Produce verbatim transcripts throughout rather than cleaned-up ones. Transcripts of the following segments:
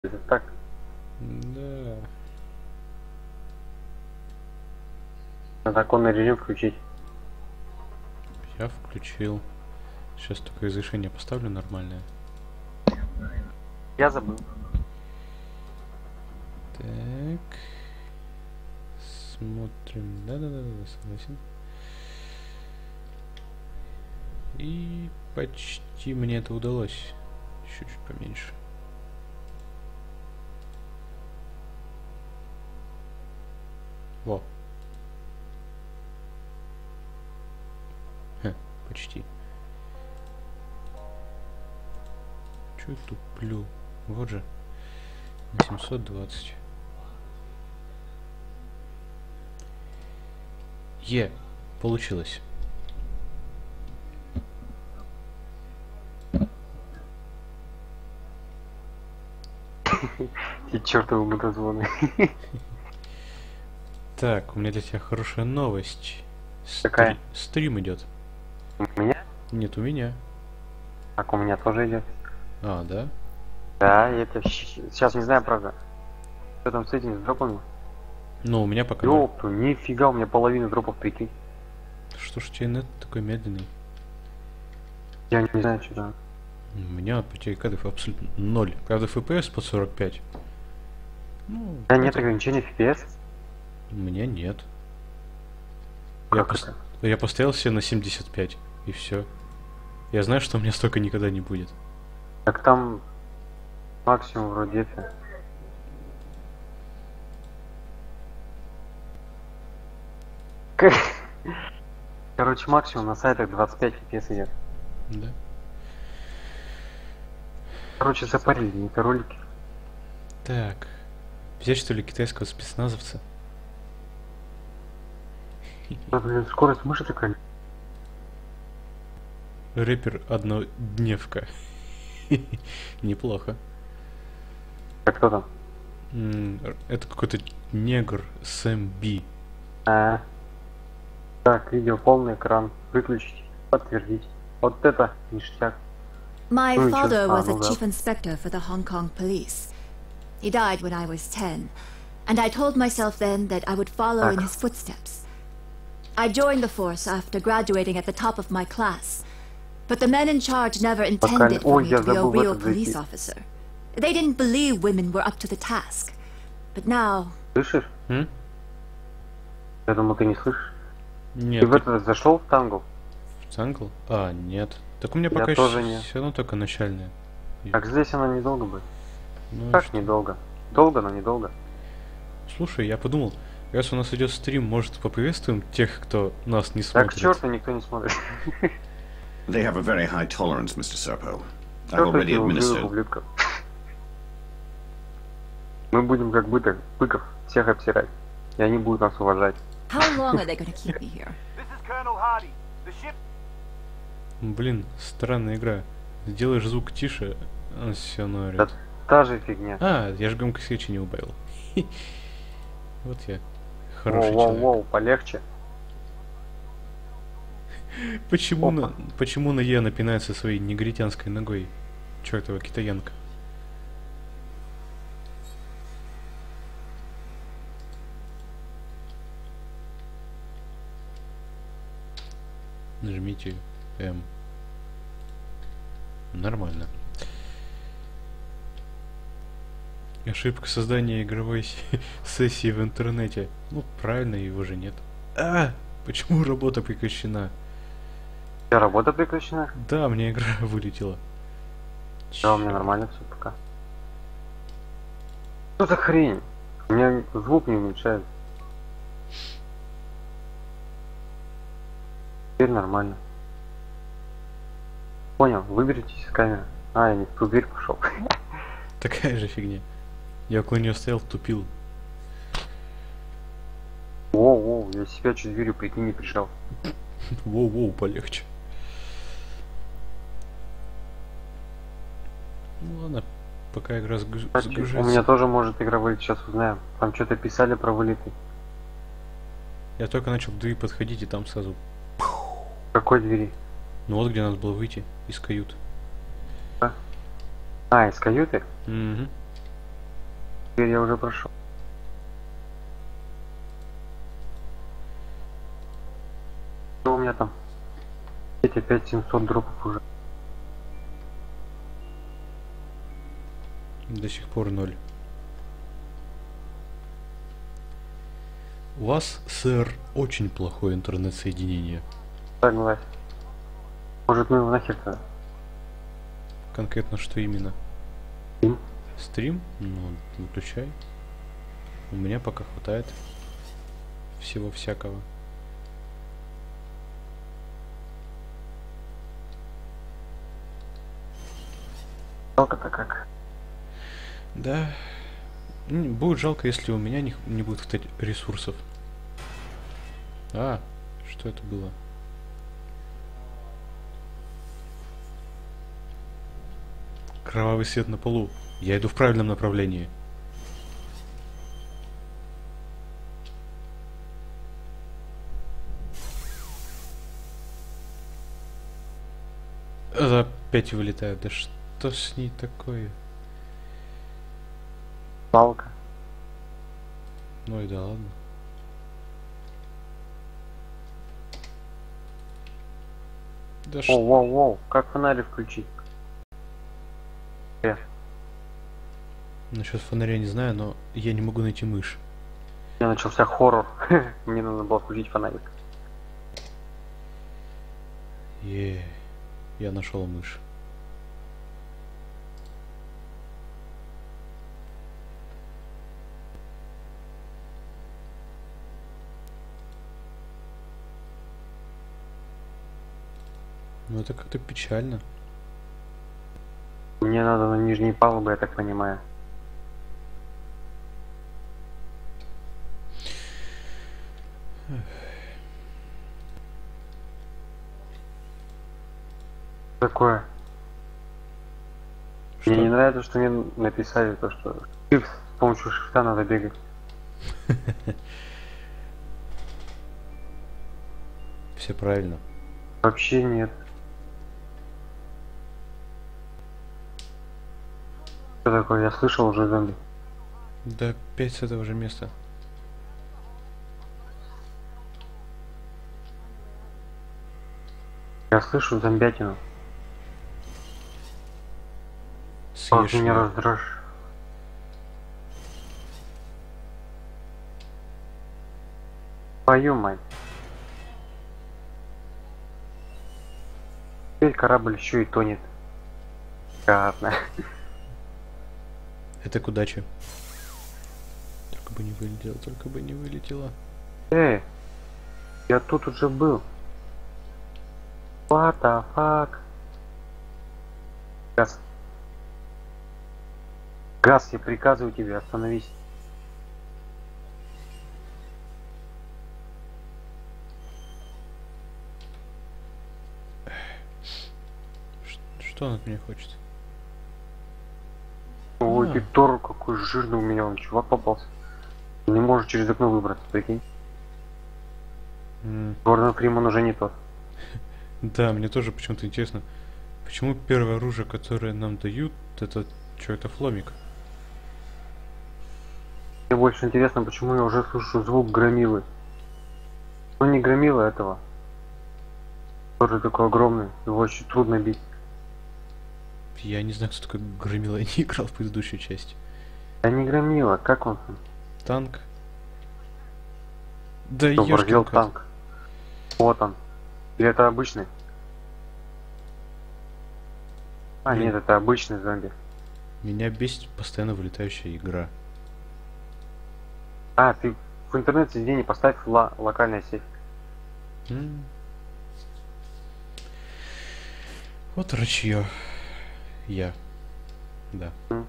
Это так. Да. Надо оконный режим включить. Я включил. Сейчас только разрешение поставлю нормальное. Я забыл. Так. Смотрим. Да-да-да, согласен. И почти мне это удалось. Еще чуть поменьше. Во. Ха, почти. Чё я туплю? Вот же. На семьсот двадцать. Е. Получилось. Эти чертовы мудозвоны. Так, у меня для тебя хорошая новость. Какая? Стри- Стрим идет. У меня? Нет, у меня. Так, у меня тоже идет. А, да? Да, я это сейчас не знаю, правда. Что там с этими с дропами? Ну, у меня пока... ноль. Ёпту, нифига, у меня половина дропов, прикинь. Что ж у тебя нет такой медленный? Я не знаю, что там. У меня потеря кадров абсолютно ноль. Правда, эф пи эс под сорок пять. Ну, У меня нет это- ограничений эф пи эс. У меня нет. Я, Как пос- это? я поставил себе на семьдесят пять. И все. Я знаю, что у меня столько никогда не будет. Так там максимум вроде это. Короче, максимум на сайтах двадцать пять эф пи эс идет. Да. Короче, запарили не это ролики. Так. Взять что ли китайского спецназовца? Да, блин, скорость мыши такая. Рэпер однодневка. Неплохо. Так, кто там? М, Это какой-то негр Сэм Би. А, так, видео полный экран. Выключить. Подтвердить. Вот это ништяк. My Oh, father just- was ah, a no, chief that- inspector for the Hong Kong police. He died when I was ten, and I told myself then that I would follow in Так. his footsteps. I joined the force after graduating at the top of my class, but the men in charge never intended for Ой, me я to be a забыл в real этот зайти. police officer. They didn't believe women were up to the task. But now, Слышишь? М? Я думал, ты не слышишь. Нет, Ты в ты это зашел в тангл? в Цангл? А, нет. Так у меня Я пока тоже нет. все равно только начальное. Так здесь она недолго будет. Ну, Как что- недолго? Долго, но недолго. Слушай, я подумал, раз у нас идет стрим, может поприветствуем тех, кто нас не Так к смотрит. черту никто не смотрит. They have a very high tolerance, Mister Serpo. I've Черту already этих ублюдок, administered. ублюдков. Мы будем как быток, быков всех обсирать. И они будут нас уважать. how long are they going to keep me here? This is Colonel Hardy. The ship. Блин, странная игра. Сделаешь звук тише, он все равно Да орёт. та же фигня. А, я же громкость речи не убавил. Вот я. Хороший Воу, воу, человек. воу, полегче. Почему Опа. на, почему на Е напинается своей негритянской ногой? Чертова китаянка. Нажмите М. Нормально. Ошибка создания игровой с- сессии в интернете. Ну, правильно, его же нет. А, почему работа прекращена? У тебя работа прекращена? Да, мне игра вылетела. Да, у меня Чёрт. нормально все пока. Что за хрень? У меня звук не уменьшает. Теперь нормально. Понял, выберитесь из камеры. А, я не в ту дверь пошел. Такая же фигня. Я около нее стоял, тупил. Воу-воу, я себя чуть дверью прикинь не прижал. Воу-воу, полегче. Ну ладно, пока игра сгруз- Кстати, у загружается. меня тоже может игра вылить, сейчас узнаем. Там что-то писали про вылеты. Я только начал к двери подходить, и там сразу... В какой двери? Ну вот где надо было выйти из кают. А, из каюты? Угу. Теперь я уже прошел. Что у меня там? Эти пять семьсот дропов уже. До сих пор ноль. У вас, сэр, очень плохое интернет-соединение. Согласен. Может, ну его нахер-то? Конкретно что именно? Стрим? Стрим? Ну, выключай. У меня пока хватает всего всякого. Жалко-то как. Да. М, Будет жалко, если у меня не, х- не будет хватать ресурсов. А, что это было? Кровавый свет на полу. Я иду в правильном направлении. А, опять вылетает. Да что с ней такое? Палка. Ну и да ладно. Да что? Воу, воу, воу. Как фонарик включить? Э, Насчет фонаря не знаю, но я не могу найти мышь. у меня начался хоррор. Мне надо было включить фонарик. Е, я нашел мышь. Ну это как-то печально. Мне надо на нижней палубе, я так понимаю. Такое. Что? Мне не нравится, что мне написали то, что shift, с помощью шифта надо бегать. Все правильно. Вообще нет. Что такое? Я слышал уже зомби. Да опять с этого же места. Я слышу зомбятину. Ах, Съешь меня её. раздражает. Твою мать. Теперь корабль еще и тонет. Гадно. Это к удаче. Только бы не вылетело, только бы не вылетело. Эй, я тут уже был. What the fuck? Газ. Газ, я приказываю тебе, остановись. Ш- Что он от меня хочет? Ой, А. Виктор, какой жирный у меня он чувак попался. Не может через окно выбраться, прикинь. М, Гордон Фриман уже не тот. Да, мне тоже почему-то интересно, почему первое оружие, которое нам дают, это что, это фломик? Мне больше интересно, почему я уже слышу звук громилы. Ну не громила этого. Тоже такой огромный, его очень трудно бить. Я не знаю, кто такой Громила, я не играл в предыдущую часть. Да не громила, как он там? Танк? Да Что, борзел ёшкин кот. танк. Вот он. Или это обычный? А, Блин. нет, это обычный зомби. Меня бесит постоянно вылетающая игра. А, ты в интернет-сиденье поставь ла локальная сеть. М. Вот рачье. Я. Да. М.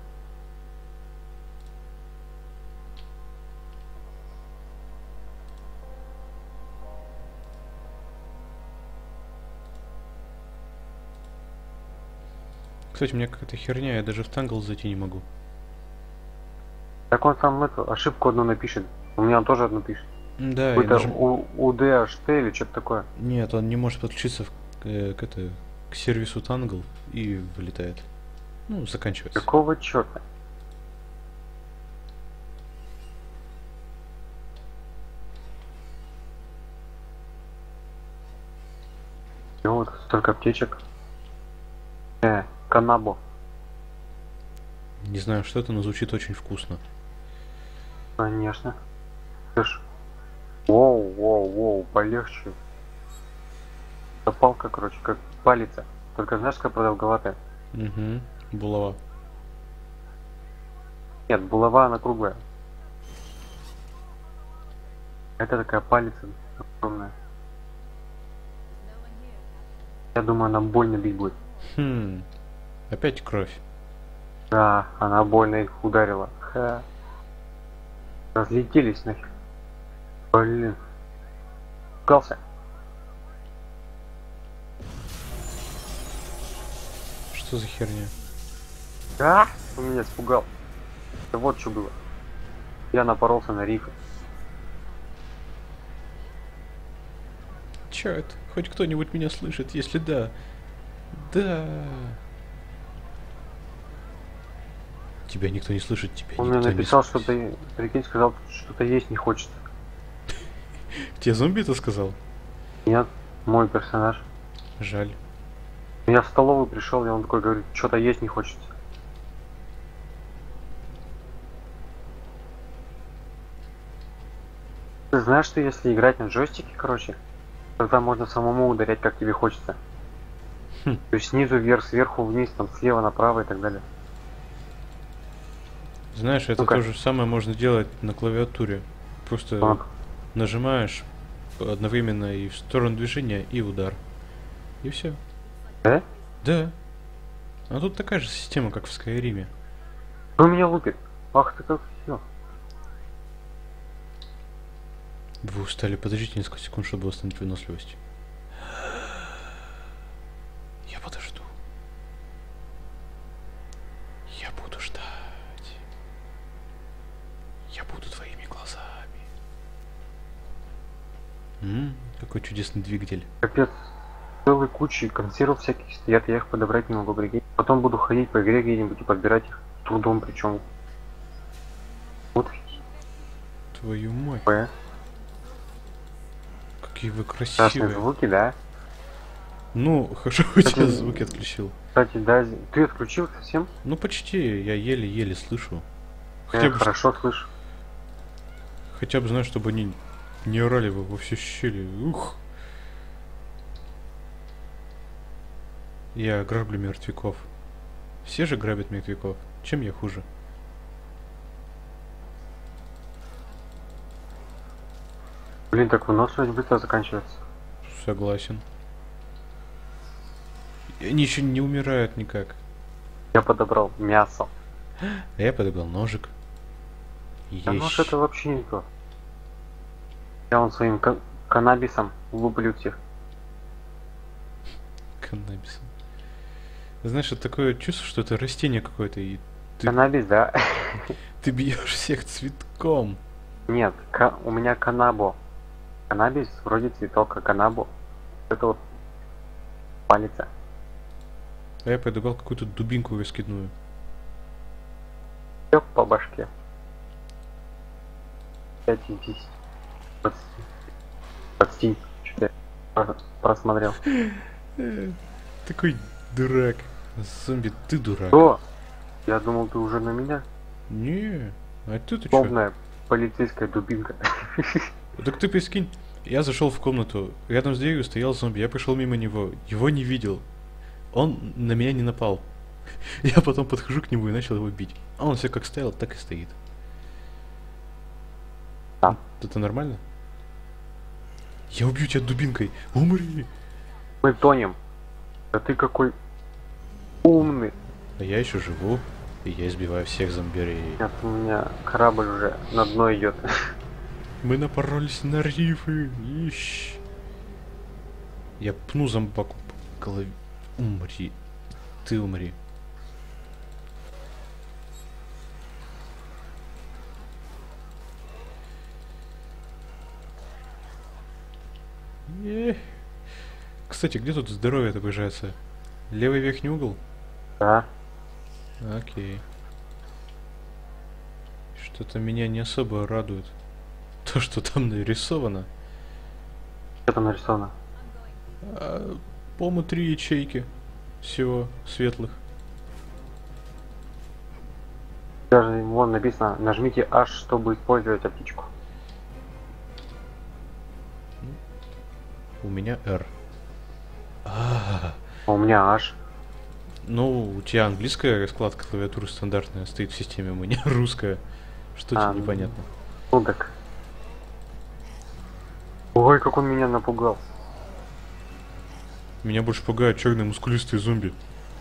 Кстати, у меня какая-то херня, я даже в Тангл зайти не могу. Так он сам эту ошибку одну напишет. У меня он тоже одну пишет. М, Да, я Какой-то даже... у УДХТ или что-то такое. Нет, он не может подключиться в- э, к, это, к сервису Тангл и вылетает. Ну, заканчивается. Какого черта? Ну вот, столько аптечек. Э, канабо. Не знаю, что это, но звучит очень вкусно. Конечно. Слышь. Воу, воу, воу, полегче. Это палка, короче, как палица. Только знаешь, какая продолговатая? Угу. Булава. Нет, булава она круглая. Это такая палица огромная. Я думаю, она больно бить будет. Хм. Опять кровь. Да, она больно их ударила. Ха. Разлетелись нафиг. Блин. Пугался. Что за херня? А, он меня испугал. Да вот что было. Я напоролся на рифы. Чат, хоть кто-нибудь меня слышит? Если да. Да. Тебя никто не слышит, тебя Он никто мне не написал слышит. что-то, прикинь, сказал, что-то есть не хочется. Тебе зомби это сказал? Нет, мой персонаж. Жаль. Я в столовую пришел, и он такой говорит, что-то есть не хочется. Ты знаешь, что если играть на джойстике, короче, тогда можно самому ударять, как тебе хочется. Хм. То есть снизу вверх, сверху вниз, там слева направо и так далее. Знаешь, это Ну-ка. то же самое можно делать на клавиатуре. Просто Так. нажимаешь одновременно и в сторону движения, и удар. И все. Да? Да. А тут такая же система, как в Скайриме. Кто меня лупит? Ах ты как все. Вы устали, подождите несколько секунд, чтобы восстановить выносливость. Я подожду. Я буду ждать. Я буду твоими глазами. М, какой чудесный двигатель. Капец. Целые кучи консервов всяких стоят, я их подобрать не могу, прикинь. Потом буду ходить по игре где-нибудь и подбирать их с трудом причем. Вот Твою мать, П. какие вы Красные красивые. звуки, да? Ну, хорошо, у тебя Кстати, звуки отключил. Кстати, да, ты отключил совсем? Ну почти, я еле-еле слышу. Я Хотя бы, хорошо слышу. хотя бы знаю, чтобы они не орали во во все щели. Ух. Я граблю мертвяков. Все же грабят мертвяков. Чем я хуже? Блин, так выносливость быстро заканчивается. Согласен. И они еще не умирают никак. Я подобрал мясо. А я подобрал ножик. А нож Есть. это вообще не то. Я вон своим ка- каннабисом луплю всех. Каннабис. Знаешь, это такое чувство, что это растение какое-то, и ты, Каннабис, да? ты бьешь всех цветком. Нет, ка- у меня канабо. Каннабис вроде цветок, а канабо. Это вот палица. А я подобрал какую-то дубинку раскидную. Всё по башке. пять из десяти. двадцать. двадцать. Что-то я про- просмотрел. Такой дурак. Зомби, ты дурак. О! Я думал, ты уже на меня. Не, а ты-то чё? Словная полицейская дубинка. Так ты прикинь, я зашел в комнату, рядом с дверью стоял зомби, я пришел мимо него, его не видел. Он на меня не напал. Я потом подхожу к нему и начал его бить. А он все как стоял, так и стоит. Да. Это нормально? Я убью тебя дубинкой. Умри! Мы тонем. Да ты какой умный. А я еще живу, и я избиваю всех зомбирей. Нет, у меня корабль уже на дно идет. Мы напоролись на рифы. Ищ. Я пну зомбаку по голове. Умри. Ты умри. Эх. Кстати, где тут здоровье отображается? Левый верхний угол? Да. Окей. Что-то меня не особо радует. То, что там нарисовано. Что там нарисовано? А, По-моему, три ячейки всего светлых. Даже вон написано, нажмите H, чтобы использовать аптечку. У меня R. А, А у меня H. ну, у тебя английская раскладка клавиатуры стандартная стоит в системе, у меня русская. Что А, тебе непонятно? Ну так. Ой, как он меня напугал. Меня больше пугают черные мускулистые зомби.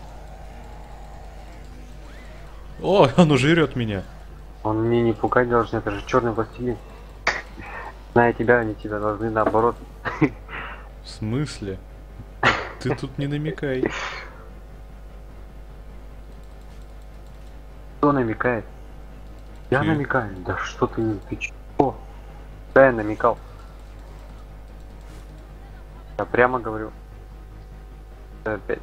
О, оно жрет меня. Он мне не пугать должен, это же черный властелин. Зная тебя, они тебя должны наоборот. В смысле? Ты тут не намекай. Кто намекает? Я Ты. намекаю. Да что ты не ты чё? Да, я намекал. Я прямо говорю. Опять.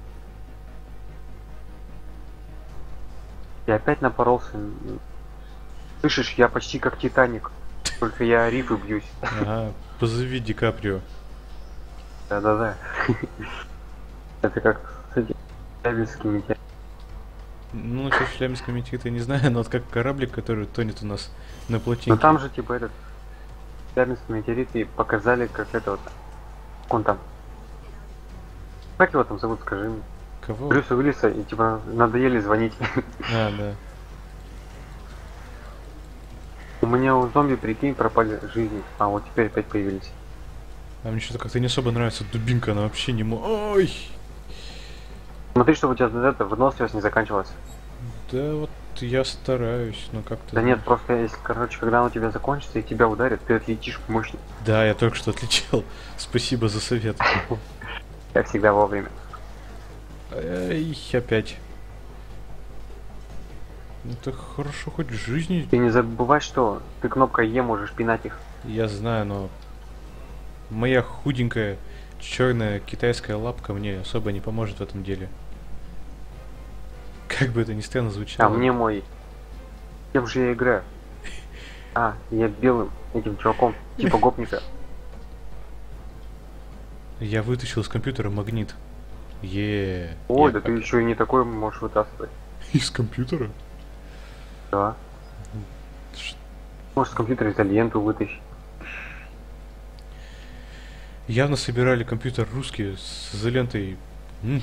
Я опять напоролся. Слышишь, я почти как Титаник. Только я о рифы бьюсь. Ага, позови Ди Каприо. Да-да-да. Это как с этим Челябинскими метеоритами. Ну, насчет Челябинского метеорита я не знаю, но вот как кораблик, который тонет у нас на плотине. Но там же типа этот Челябинский метеорит и показали, как это вот. Он там. Как его там зовут, скажи мне. Кого? Брюса Уиллиса, и типа надоели звонить. А, да. У меня у зомби, прикинь, пропали жизни. А вот теперь опять появились. А мне что-то как-то не особо нравится дубинка, она вообще не мо... Ой! Смотри, чтобы у тебя это выносливость не заканчивалась. Да вот я стараюсь, но как-то... Да нет, просто если, короче, когда он у тебя закончится и тебя ударит, ты отлетишь мощно. Да, я только что отлетел. Спасибо за совет. Я всегда вовремя. Эй, опять. Это хорошо, хоть жизни. Ты не забывай, что ты кнопкой Е можешь пинать их. Я знаю, но моя худенькая черная китайская лапка мне особо не поможет в этом деле. Как бы это ни странно звучало. А мне мой... Кем же я играю? А, я белым, этим чуваком, типа гопника. Я вытащил из компьютера магнит. Е. Ой, Я да как- ты еще и не такой можешь вытаскивать. Из компьютера? Да. Ш- Можешь с компьютера изоленту вытащить. Явно собирали компьютер русский с изолентой. М.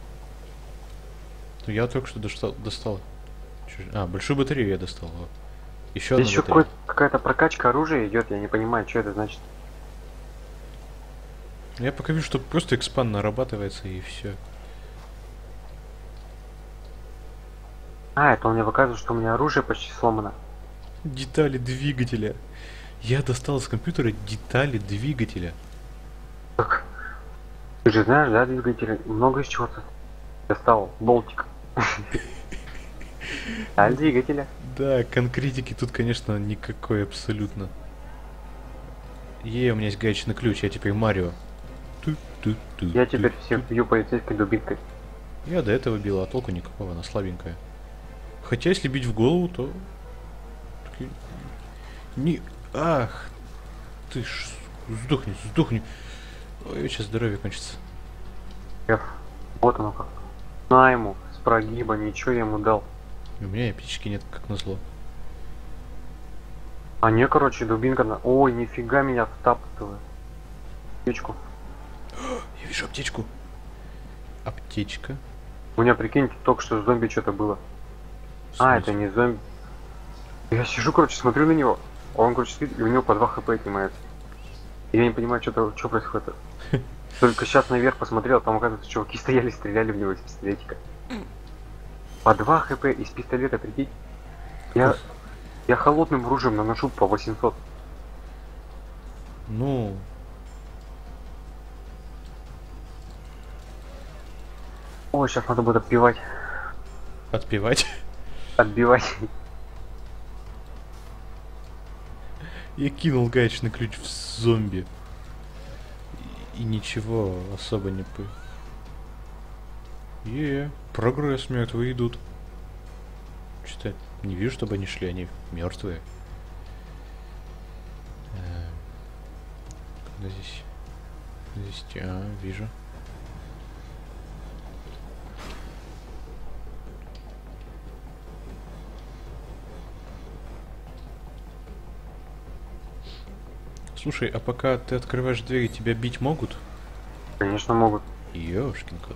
Ну, я только что достал. достал. Чё- А, большую батарею я достал. Вот. Еще одна Еще батарея. какая-то прокачка оружия идет, я не понимаю, что это значит. Я пока вижу, что просто экспан нарабатывается и все. А, это он мне показывает, что у меня оружие почти сломано. Детали двигателя. Я достал из компьютера детали двигателя. Так. Ты же знаешь, да, двигатель много из чего-то достал. Болтик. А двигателя? Да, конкретики тут, конечно, никакой абсолютно. Е, у меня есть гаечный ключ, я теперь Марио. Ту-ту-ту, Я теперь ту-ту. всех бью полицейской дубинкой. Я до этого бил, а толку никакого, она слабенькая. Хотя, если бить в голову, то... таки- Не... Ах! Ты ж... Сдохни, сдохни. Ой, сейчас здоровье кончится. Ф. Вот оно как. На ему, с прогиба, ничего я ему дал. У меня аптечки нет, как назло. А не, короче, дубинка на... Ой, нифига меня втаптывает. Аптечку. Я вижу аптечку. Аптечка. У меня, прикиньте, только что зомби что-то было. В А, это смысле? не зомби. Я сижу, короче, смотрю на него. А он, короче, спит, и у него по два хп отнимается. И я не понимаю, что-то, что происходит. Только сейчас наверх посмотрел, там, оказывается, чуваки стояли, стреляли в него из пистолетика. По два хп из пистолета, прикинь. Я, я холодным оружием наношу по восемьсот. Ну... Ой, сейчас надо будет отбивать. Отпевать. Отбивать. Я кинул гаечный ключ в зомби. И, и ничего особо не по... Е, прогресс мертвые идут. Что-то не вижу, чтобы они шли, они мертвые. Эм, Куда здесь? Здесь, а, вижу. Слушай, а пока ты открываешь двери, тебя бить могут? Конечно, могут. Ёшкин кот.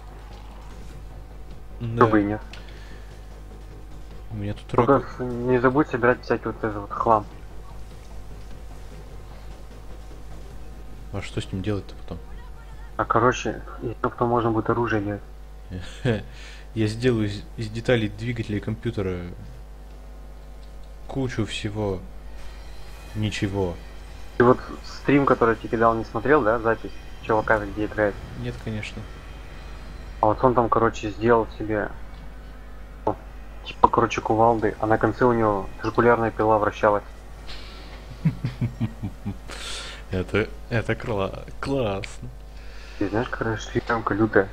Кто бы и нет. У меня тут Только рак... с- не забудь собирать всякий вот этот вот хлам. А что с ним делать-то потом? А короче, из того, кто можно будет оружие делать. Я сделаю из, из деталей двигателя и компьютера кучу всего. Ничего. Ты вот стрим, который я тебе кидал, не смотрел, да, запись чувака, где играет? Нет, конечно. А вот он там, короче, сделал себе, ну, типа, короче, кувалды, а на конце у него циркулярная пила вращалась. Это, это кла классно. Ты знаешь, какая шлемка лютая.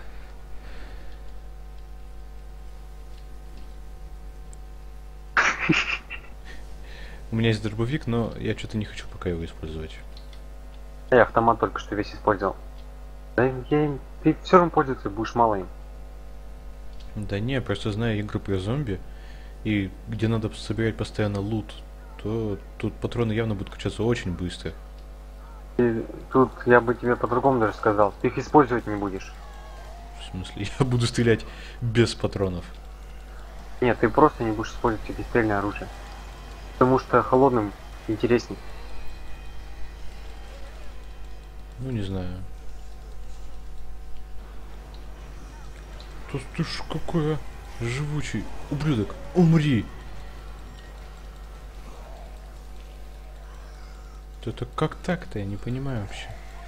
У меня есть дробовик, но я что-то не хочу пока его использовать. Я автомат только что весь использовал. Да я им... Ты все равно пользоваться будешь мало им. Да не, я просто знаю игры про зомби, и где надо собирать постоянно лут, то тут патроны явно будут качаться очень быстро. И тут я бы тебе по-другому даже сказал. Ты их использовать не будешь. В смысле, я буду стрелять без патронов. Нет, ты просто не будешь использовать огнестрельное оружие. Потому что холодным интересней. Ну, не знаю. Тут ты ж какой, а? Живучий ублюдок. Умри! Это как так-то? Я не понимаю вообще.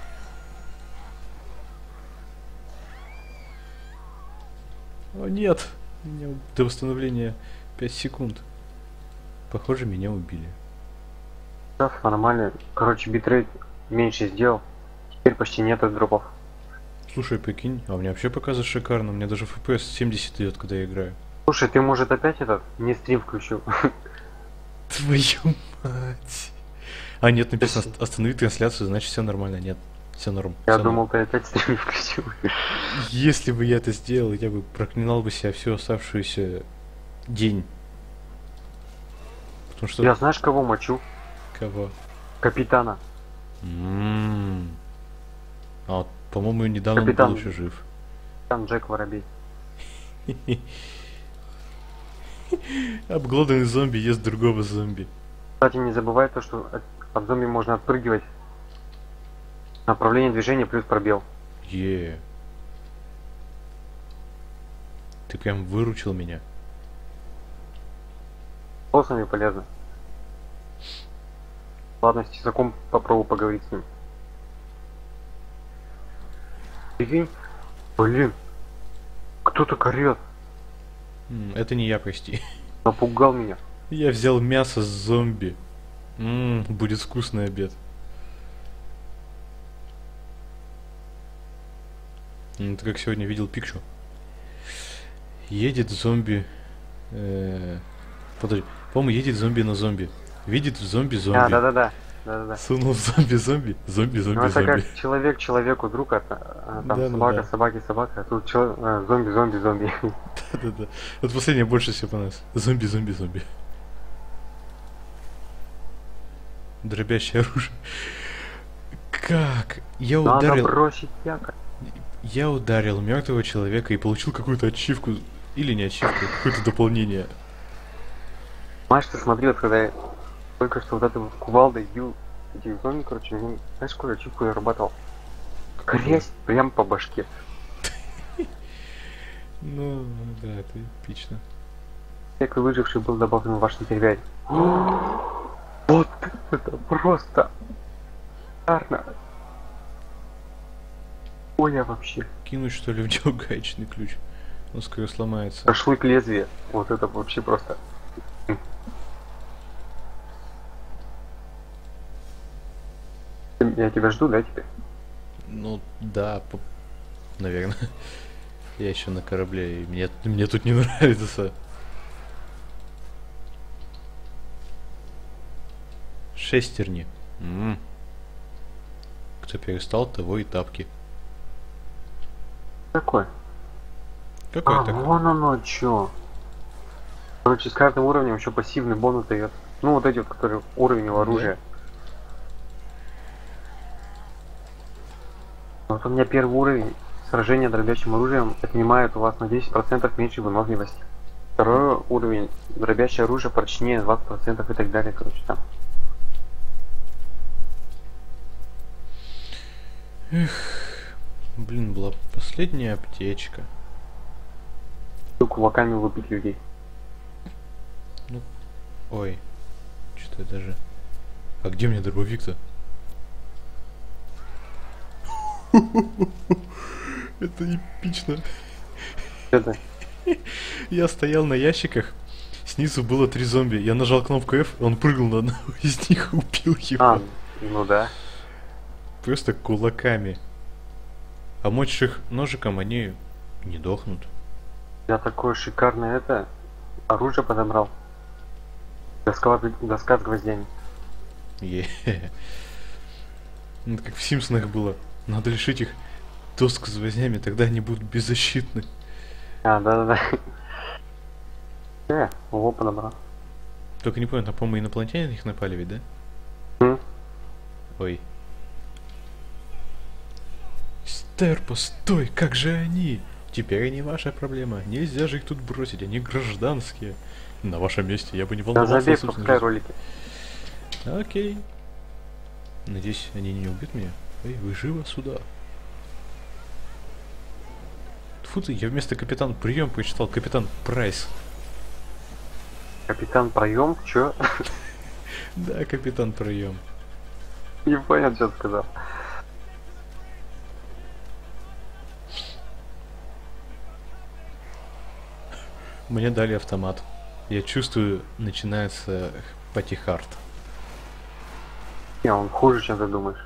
О нет! Меня до восстановления пять секунд. Похоже, меня убили. Да, нормально. Короче, битрейт меньше сделал. Теперь почти нету дропов. Слушай, прикинь, а у меня вообще показывает шикарно. У меня даже эф пи эс семьдесят идет, когда я играю. Слушай, ты может опять этот не стрим включил? Твою мать. А нет, написано ост- остановить трансляцию, значит все нормально. Нет, все норм. Я всё думал, норм. ты опять стрим включил. Если бы я это сделал, я бы проклинал бы себя всю оставшуюся день. Потому что... Я знаешь, кого мочу? Кого? Капитана. М. А вот, по-моему, недавно он Капитан. был еще жив. Там Джек Воробей. Обглоданный зомби ест другого зомби. Кстати, не забывай то, что от, от зомби можно отпрыгивать. Направление движения плюс пробел. Е. Ты прям выручил меня. Боссами полезно. Ладно, с Тесаком попробую поговорить с ним. Прикинь? Блин. Кто-то орёт. М, Это не я, прости. Напугал меня. Я взял мясо с зомби. Ммм, будет вкусный обед. М, Ты как сегодня видел пикчу? Едет зомби. э, Подожди, по-моему, едет зомби на зомби. Видит в зомби А, зомби. да-да-да. Да-да-да. Сунул в зомби зомби. Зомби Ну зомби это зомби. как человек человеку друг, а, а там Да, ну собака, да. собаки, собака, а тут чел- а, зомби, зомби, зомби. Да-да-да. Вот последнее больше всего понравилось. Зомби зомби зомби. Дробящее оружие. Как? Я Надо ударил. бросить якорь. Я ударил мертвого человека и получил какую-то ачивку. Или не ачивку, какое-то дополнение. Знаешь, ты смотри, вот когда я только что вот этой вот кувалдой бил этих зомби, короче, ну, знаешь, какую ачивку я зарабатывал? Грязь прям по башке. Ну, да, это эпично. Всякий выживший был добавлен в ваш интервью. Вот это просто шикарно. Ой, я вообще. Кинуть, что ли, в него гаечный ключ. Он скоро сломается. Шашлык лезвие. Вот это вообще просто. Я тебя жду, да, теперь? Ну, да, по- наверное. Я еще на корабле, и мне, мне тут не нравится. Шестерни. М. Кто перестал, того и тапки. Какой? Какой А, такой? вон оно чё. Короче, с каждым уровнем еще пассивный бонус дает. Ну, вот эти вот, которые уровень у оружия. Вот у меня первый уровень. Сражение дробящим оружием отнимает у вас на десять процентов меньше выносливости. Второй уровень. Дробящее оружие прочнее двадцать процентов и так далее. Короче, там. Эх, блин, была последняя аптечка. Кулаками лупить людей. Ну, ой, что-то я даже... А где мне дробовик-то? Это эпично. Это? Я стоял на ящиках, снизу было три зомби. Я нажал кнопку F, он прыгнул на одного из них и убил его. А, ну да. Просто кулаками. А мочишь их ножиком, они не дохнут. Я такое шикарное это оружие подобрал. Доска, доска с гвоздями. Е. Ну, как в Симпсонах было. Надо лишить их доску с гвоздями, тогда они будут беззащитны. А, да-да-да. Э, его подобрал. Только не понял, там, по-моему, инопланетяне на них напали ведь, да? М? Ой. Стерпо, стой, как же они? Теперь они ваша проблема. Нельзя же их тут бросить, они гражданские. На вашем месте я бы не Да волновался. забей, о собственной пускай жизни. ролики. Окей. Надеюсь, они не убьют меня. Эй, вы живо сюда. Тьфу ты, я вместо капитан прием прочитал капитан Прайс. Капитан проем, чё? Да, капитан прием. Не понял, что сказал. Мне дали автомат. Я чувствую, начинается патихард. Не, он хуже, чем ты думаешь.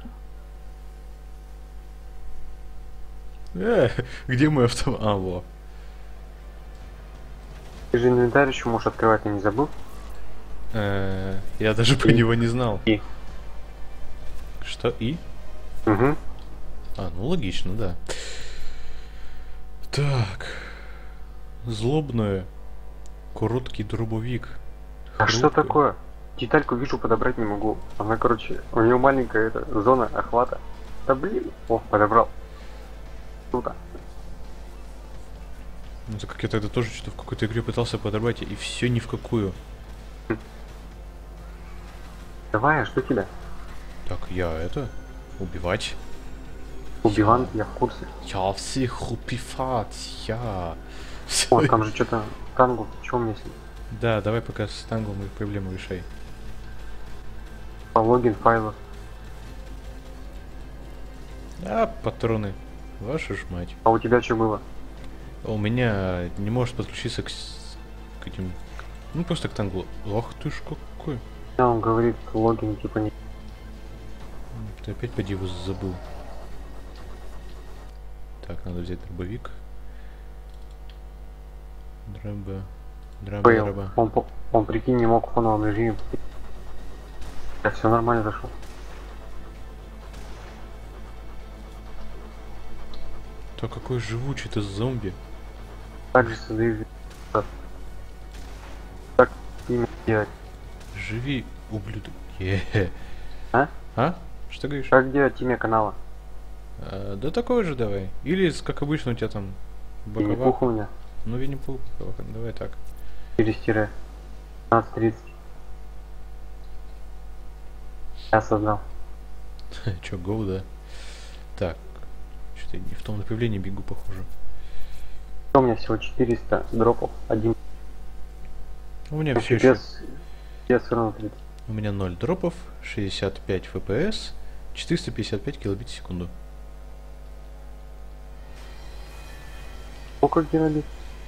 Э, где мой автомат? А, во. Ты же инвентарь еще можешь открывать, ты не забыл? Э, я даже про И? него не знал. И. Что, и? Угу. А, ну логично, да. Так. Злобное. Короткий дробовик. А что Хрупкое. такое? Детальку вижу, подобрать не могу. Она, короче, у нее маленькая эта, зона охвата. Да блин. О, подобрал. Круто. Ну, так как я тогда тоже что-то в какой-то игре пытался подобрать, и все ни в какую. Давай, а что тебя? Так, я это... Убивать? Убиван, я в курсе. Я всех убивать, я... О, там же что-то тангу, чего мне с ним? Да, давай пока с тангом их проблему решай. По логин файлов. А, патроны. Вашу ж мать. А у тебя что было? А у меня не может подключиться к, с- к этим... Ну, просто к тангу. Ах ты ж какой. Да, он говорит, логин типа не... Ты опять поди его забыл. Так, надо взять дробовик. Дроба... Дроба, Понял. дроба. Он, по- он, прикинь, не мог в фоновом режиме. Так, все нормально зашел. То какой живучий-то зомби. Также создаю... Так, имя делать. Живи, ублюдок. Е. А? А? Что говоришь? Как делать имя канала? А, да такое же давай. Или, с- как обычно, у тебя там... Винни-Пух боковак. у меня. Ну, Винни-Пух, боковак. Давай так. Через тире. пятнадцать тридцать. Я создал. Чё, гоу, да? Так. Что-то я не в том направлении бегу, похоже. У меня всего четыреста дропов. Один. У меня все еще... Без... Без все равно тридцать. У меня ноль дропов, шестьдесят пять эф пи эс, четыреста пятьдесят пять килобит в секунду. Сколько гигабит?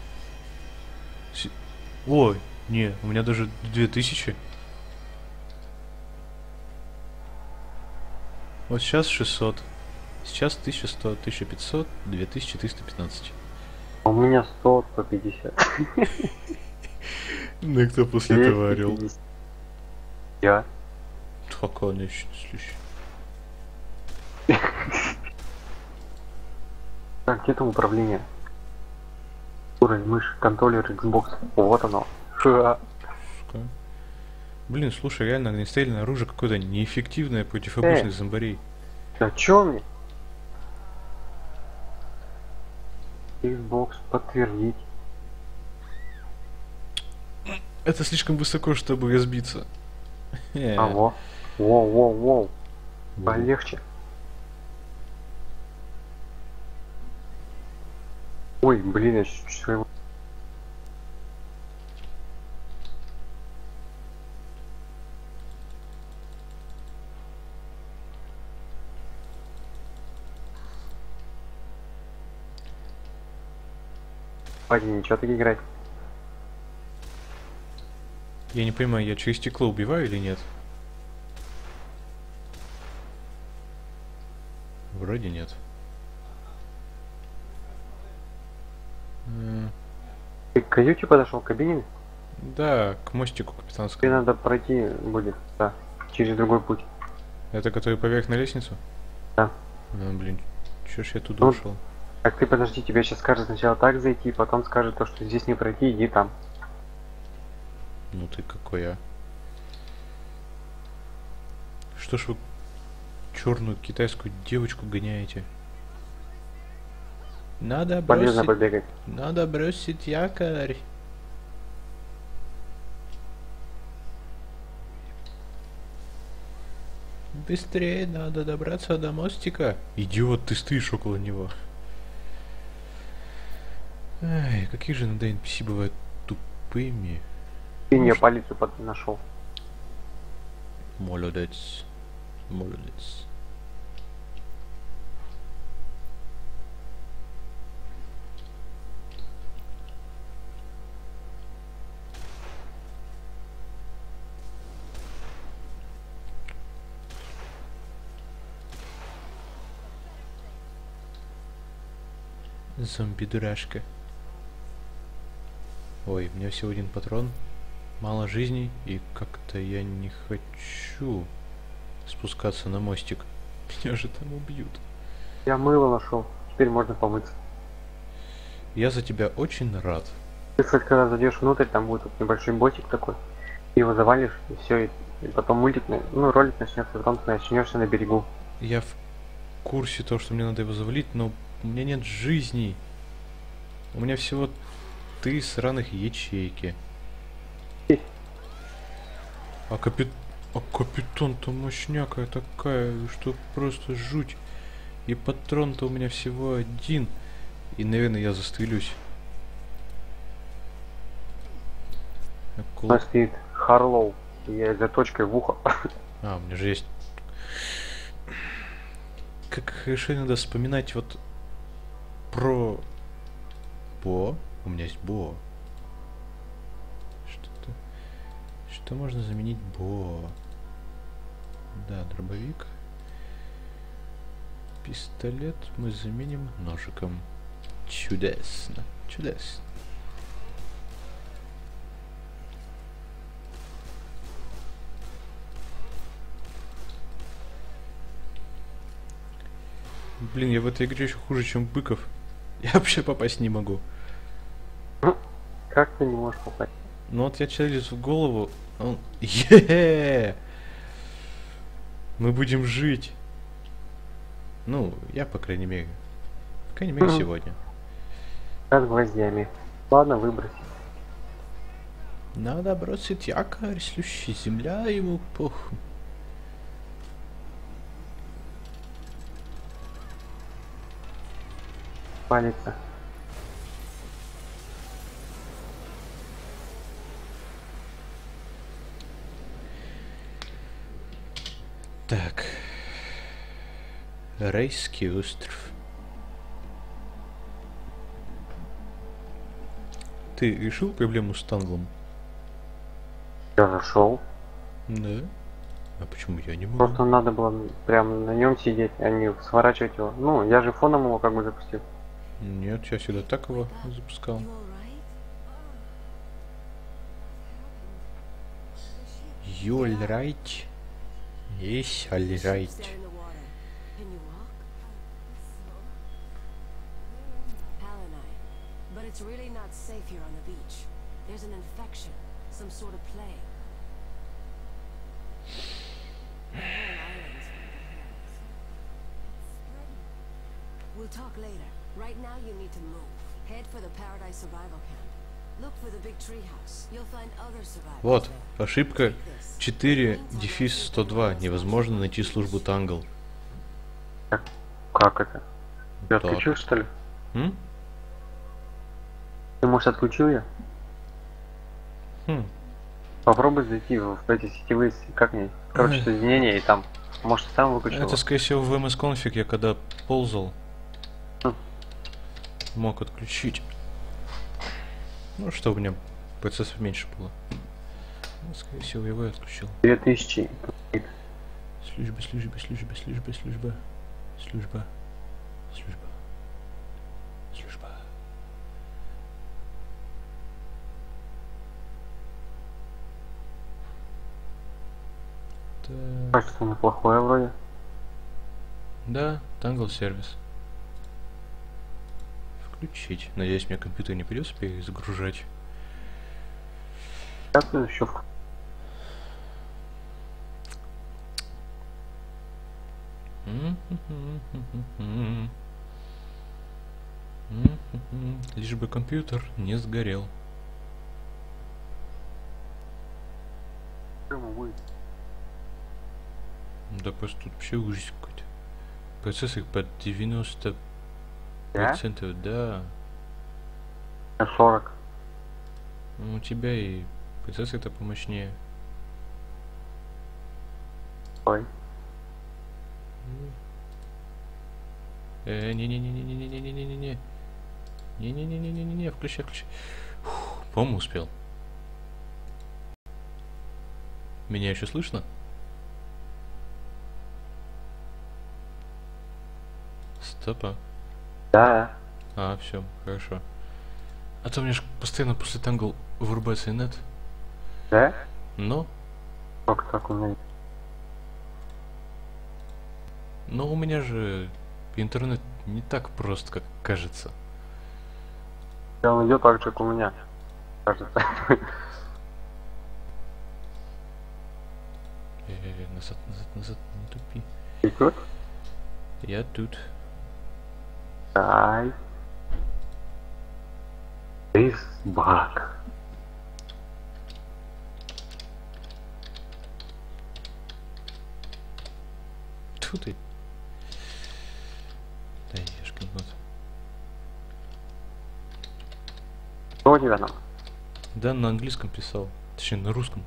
С- Ой, не, у меня даже две тысячи. Вот сейчас шестьсот. Сейчас тысяча сто, тысяча пятьсот, две тысячи триста пятнадцать. А у меня сто, сто пятьдесят. Ну и кто после этого орел? двести пятьдесят. Я. Какой он еще следующий? Так, где там управление? Уровень, мышь, контроллер, Xbox. Вот оно. Ха. Что? Блин, слушай, реально огнестрельное оружие какое-то неэффективное против Э. обычных зомбарей. Да чё мне? Xbox подтвердить. Это слишком высоко, чтобы разбиться. Э. А, во. Воу, воу, воу. Полегче. Ой, блин, я чуть своего. Пойди, ничего так играть. Я не понимаю, я через стекло убиваю или нет? Вроде нет. М, Ты к каюте подошел, к кабине? Да, к мостику Тебе капитанскому. надо пройти будет, да, через другой путь. Это который поверх на лестницу? Да. А, блин, чё ж я туда Ну, ушел? Так ты подожди, тебе сейчас скажет сначала так зайти, потом скажет то, что здесь не пройти, иди там. Ну ты какой, а? Что ж вы черную китайскую девочку гоняете? Надо Полезно бросить, побегать. надо бросить якорь. Быстрее надо добраться до мостика. Идиот, ты стоишь около него. Ай, какие же иногда эн пи си бывают тупыми. Ты мне палицу под нашел. Молодец. Молодец. Зомби-дурашка. Ой, у меня всего один патрон. Мало жизней, и как-то я не хочу спускаться на мостик. Меня же там убьют. Я мыло нашел. Теперь можно помыться. Я за тебя очень рад. Ты, кстати, когда зайдешь внутрь, там будет вот небольшой ботик такой. Ты его завалишь, и все, и, и потом мультик, на- ну, ролик начнется, потом ты начнешься на берегу. Я в курсе того, что мне надо его завалить, но у меня нет жизни. У меня всего три сраных ячейки. А капит... А капитан-то мощняка такая, что просто жуть. И патрон-то у меня всего один. И, наверное, я застрелюсь. У Аккул- нас стоит Харлоу, и я за точкой в ухо. А, у меня же есть... Как хорошо надо вспоминать вот про... Бо? У меня есть Бо. Что-то... Что можно заменить Бо? Да, дробовик. Пистолет мы заменим ножиком. Чудесно. Чудесно. Блин, я в этой игре еще хуже, чем Быков. Я вообще попасть не могу. Как ты не можешь попасть? Ну вот я челюсь в голову. Он... Е-е-е! Мы будем жить. Ну, я, по крайней мере. По крайней мере, Мгм. сегодня. Как с гвоздями. Ладно, выбрось. Надо бросить якорь, слющий земля ему похуй. Палится. Так. Райский остров. Ты решил проблему с танглом? Я нашел. Да. А почему я не могу? Просто надо было прям на нем сидеть, а не сворачивать его. Ну, я же фоном его как бы запустил. Нет, я сюда так его запускал. You're right. Yes, all right. But it's really not safe here on the beach. There's an infection, some sort of plague. The whole island's full of hares. We'll talk later. Right now you need to move. Head for the Paradise Survival Camp. Look for the big tree house. You'll find other survivors. Вот, ошибка четыре дефис сто два. Невозможно найти службу Тангл. Как, как это? Ты Так. отключил, что ли? М? Ты, может, отключил ее? Хм. Попробуй зайти в эти сетевые, с- как мне, короче, Эх. соединения, и там, может, сам выключил. Это, скорее всего, в эм эс конфиг я когда ползал, Хм. мог отключить. Ну, чтобы у меня процессов меньше было. Ну, скорее всего, его я отключил. Две тысячи. Служба, служба, служба, служба, служба, служба, служба, служба. Так. Качество неплохое вроде. Да, Тангл сервис. Включить. Надеюсь, мне компьютер не придется перезагружать. Как ты еще в... Лишь бы компьютер не сгорел. Ему будет? Да просто тут вообще ужас какой-то. Процессор под девяносто Да? процентов, да. На сорок. Ну, у тебя и процессор-то помощнее. Ой. Э, не-не-не-не-не-не-не-не-не-не. Не-не-не-не-не-не-не, включай, включай. Фух, по-моему, успел. Меня еще слышно? Стопа. Да. А, все, хорошо. А то у меня ж постоянно после Тангл вырубается инет. Да? Но, Как так у меня? но у меня же интернет не так прост, как кажется. Да, он идет так же, как у меня. Кажется. Э, назад, назад, назад, не тупи. Идет? Я тут. Ай. Ты баг. Тьфу ты. Да ешкин кот. Что у тебя там? Да, на английском писал. Точнее, на русском.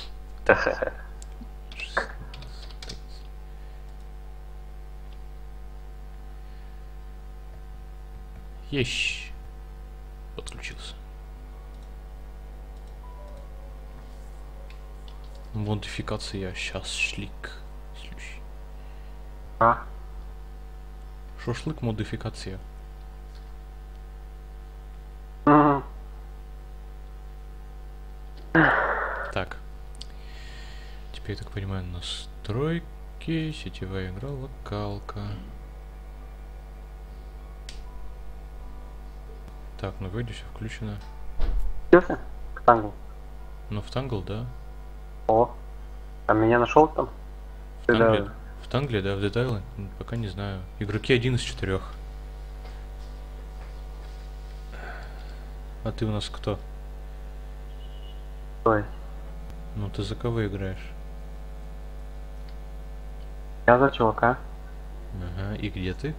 Ещ. Подключился. Модификация сейчас шлик. Слушай. А? Шашлык модификация. Мгм. Так. Теперь, я так понимаю, настройки, сетевая игра, локалка. Так, ну вроде все включено. Честно? К Тангу. Ну в Тангл, да. О. А меня нашел там? В Ты Тангле, да. в Тангле, да, в детайле. М, Пока не знаю. Игроки один из четырех. А ты у нас кто? Ой. Ну ты за кого играешь? Я за чувака. Ага, и где ты?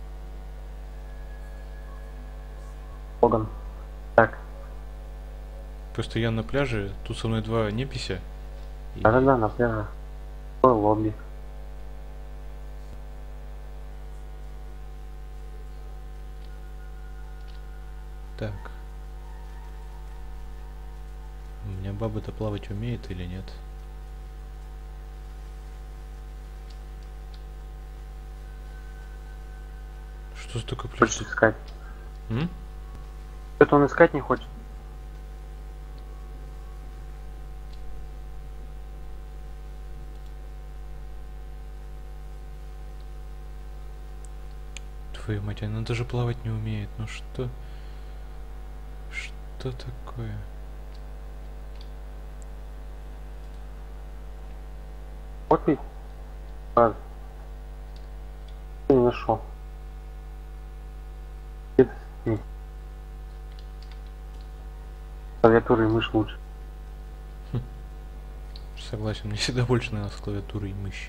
Логан. Так. Просто я на пляже, тут со мной два непися. И- Да-да-да, на пляже. Ой, лобби. Так. У меня баба-то плавать умеет или нет? Что за такой пляж? Хочет искать. М? Что-то он искать не хочет. Твою мать, она даже плавать не умеет. Ну что? Что такое? Вот ведь. Ладно. Не нашел. Где ты? М. Клавиатура и мышь лучше. Согласен, мне всегда больше нравилось клавиатура и мышь.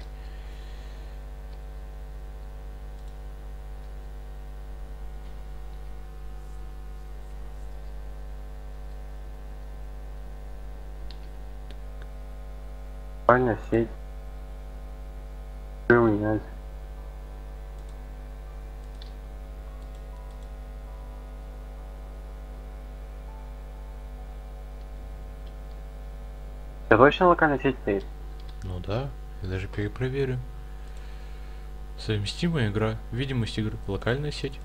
Правильно, сеть. Менять. Это точно локальная сеть стоит? Ну да, я даже перепроверю. Совместимая игра, видимость игры, локальная сеть.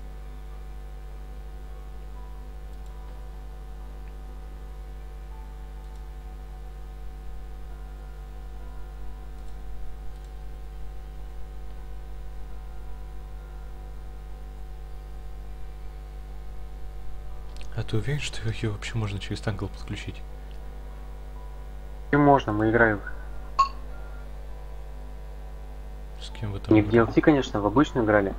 А ты уверен, что ее вообще можно через тангл подключить? И можно, мы играем. С кем вы там Не в ди эл играли? си, конечно, в обычную играли.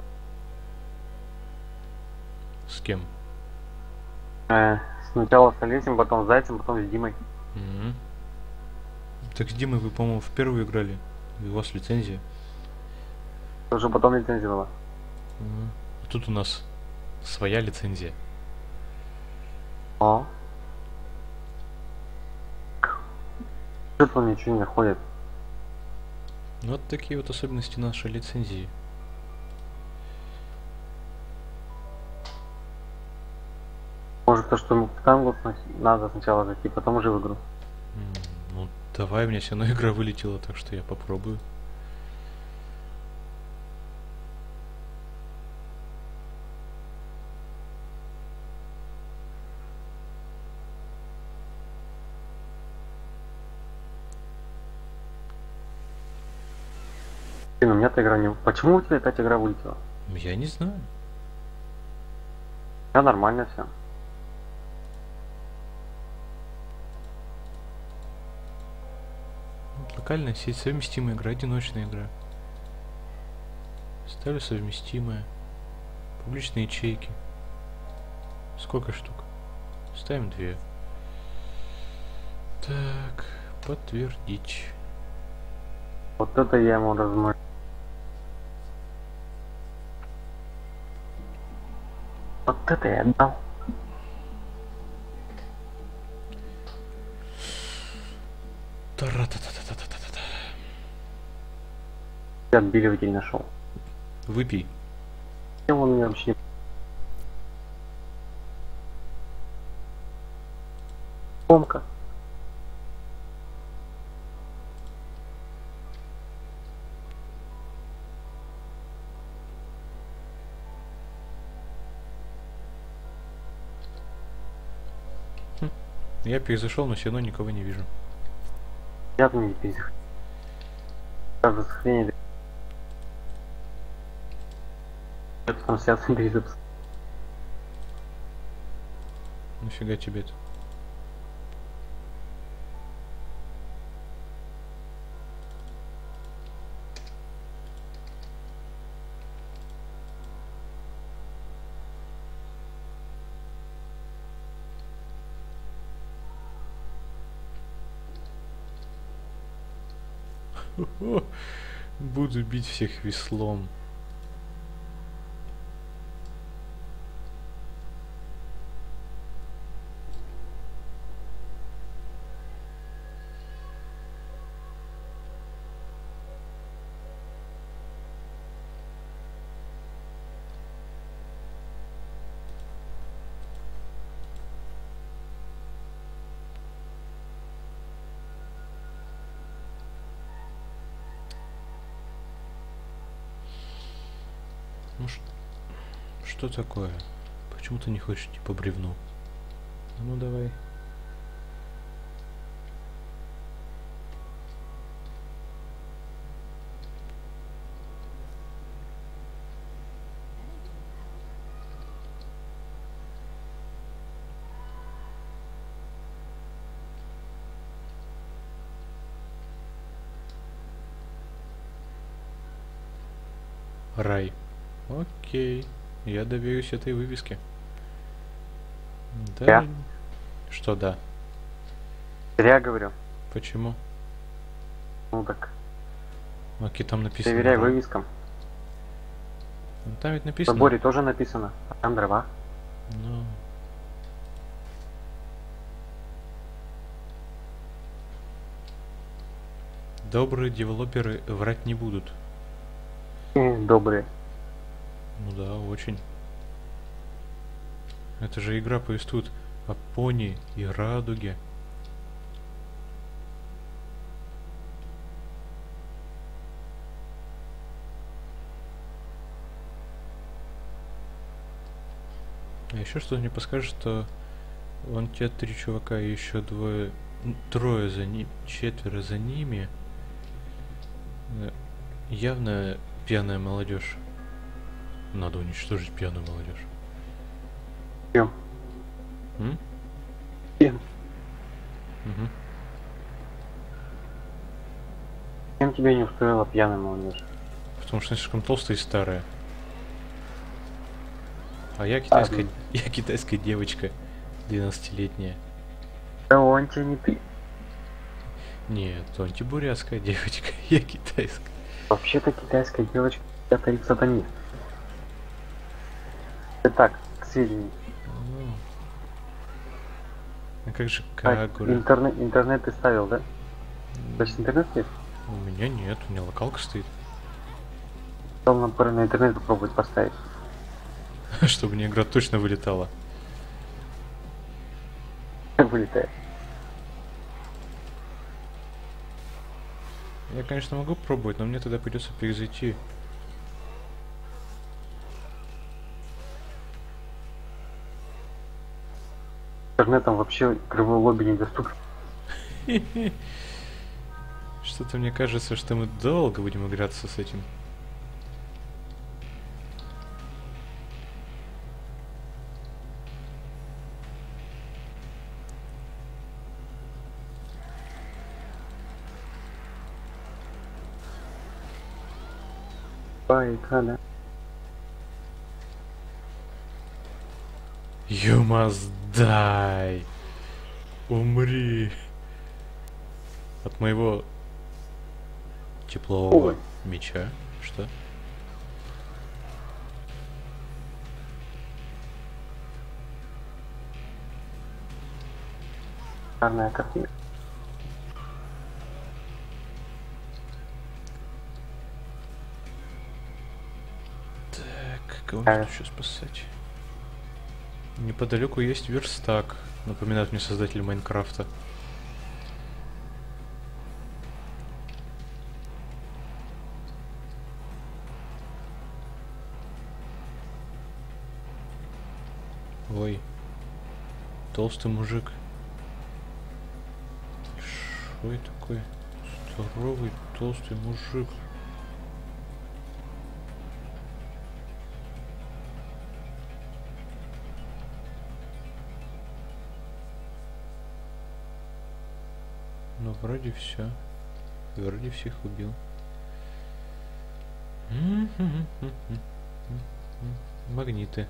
С кем? Э, сначала с Олесем, потом с Зайцем, потом с Димой. Мгм. Так с Димой вы, по-моему, в первую играли. У вас лицензия. Уже потом лицензия была. Мгм. А тут у нас своя лицензия. О. Что-то он ничего не находит. Ну, вот такие вот особенности нашей лицензии. Может то, что в тангл надо сначала зайти, потом уже в игру. М, Ну, давай, у меня все равно игра вылетела, так что я попробую. Блин, у меня-то игра не... Почему у тебя опять игра вылетела? Я не знаю. Да, нормально все. Вот локальная сеть, совместимая игра, одиночная игра. Ставлю совместимая. Публичные ячейки. Сколько штук? Ставим две. Так, подтвердить. Вот это я ему размою. Вот это я отдал. Тара-та-та-та-та-та-та. Я отбеливатель нашел. Выпей. И он меня вообще... Помка. Я перезашел, но все равно никого не вижу. Я там не пиздец. Правда, сохранили. Это трансляция перезапуск. Нафига тебе это? Буду бить всех веслом. Ну ш- что такое? Почему ты не хочешь идти по бревну? А ну давай. Рай. Окей. Я доверюсь этой вывеске. Да. Я? Что да? Зря говорю. Почему? Ну так, Оки, там написано. проверяй дрова. вывескам. Ну, там ведь В написано. заборе тоже написано. А там дрова. Ну. Добрые девелоперы врать не будут. Э, Добрые. Ну да, очень. Это же игра повествует о пони и радуге. А еще что-то мне подскажет, что вон те три чувака и еще двое, н- трое за ним, четверо за ними. э, Явно пьяная молодежь. Надо уничтожить пьяную молодежь. Чем? М? Чем? Мгм. Чем тебя не устроила пьяная молодежь? Потому что они слишком толстая и старая. А я китайская, Ладно. я китайская девочка, двенадцатилетняя. Да он тебе не ты. Нет, он бурятская девочка, я китайская. Вообще-то китайская девочка это их сатанист. Это так, к сведению. Ну. А как же Так, Кагура? интернет, интернет ты ставил, да? Значит, интернет есть? У меня нет, у меня локалка стоит. Стал нам пора на интернет попробовать поставить. Чтобы мне игра точно вылетала. Вылетает. Я, конечно, могу пробовать, но мне тогда придется перезайти. Интернетом вообще игровое лобби недоступно. Что-то мне кажется, что мы долго будем играться с этим. По экрану. You must die. Умри. От моего теплового Ой. меча. Что? Шикарная картина. Так, кого А. мне тут еще спасать? Неподалеку есть верстак. Напоминает мне создатель Майнкрафта. Ой. Толстый мужик. Что это такое? Здоровый толстый мужик. Ну, вроде все. Вроде всех убил. Магниты.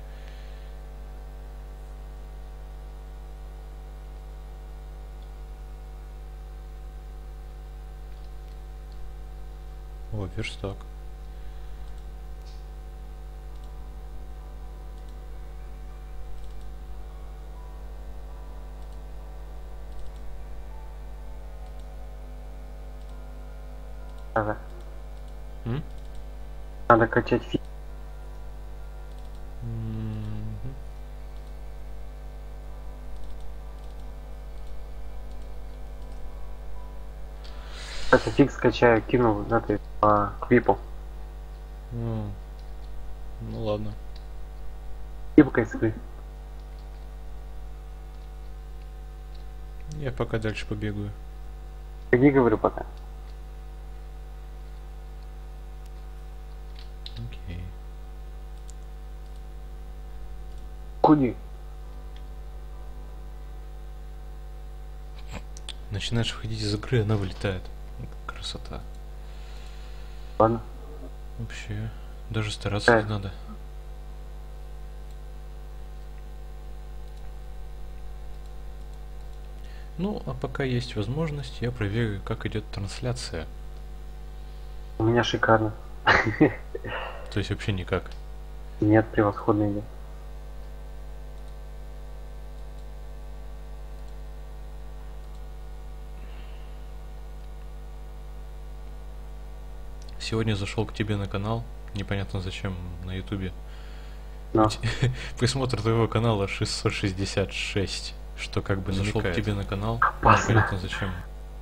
О, верстак. Надо, М? надо качать фи. Мгм. Сейчас я фиг скачаю, кину на ты по клипу. М. Ну ладно. Клипкой скрыть. Я пока дальше побегаю. Не говорю пока. Окей. Худи. Начинаешь выходить из игры, она вылетает. Красота. Ладно. Вообще, даже стараться Э. не надо. Ну, а пока есть возможность, я проверю, как идет трансляция. У меня шикарно. То есть вообще никак. Нет, превосходно идет. Сегодня зашел к тебе на канал, непонятно зачем, на ютубе. Но. Просмотр твоего канала шестьсот шестьдесят шесть, что как бы зашел к тебе на канал, Опасно. непонятно зачем.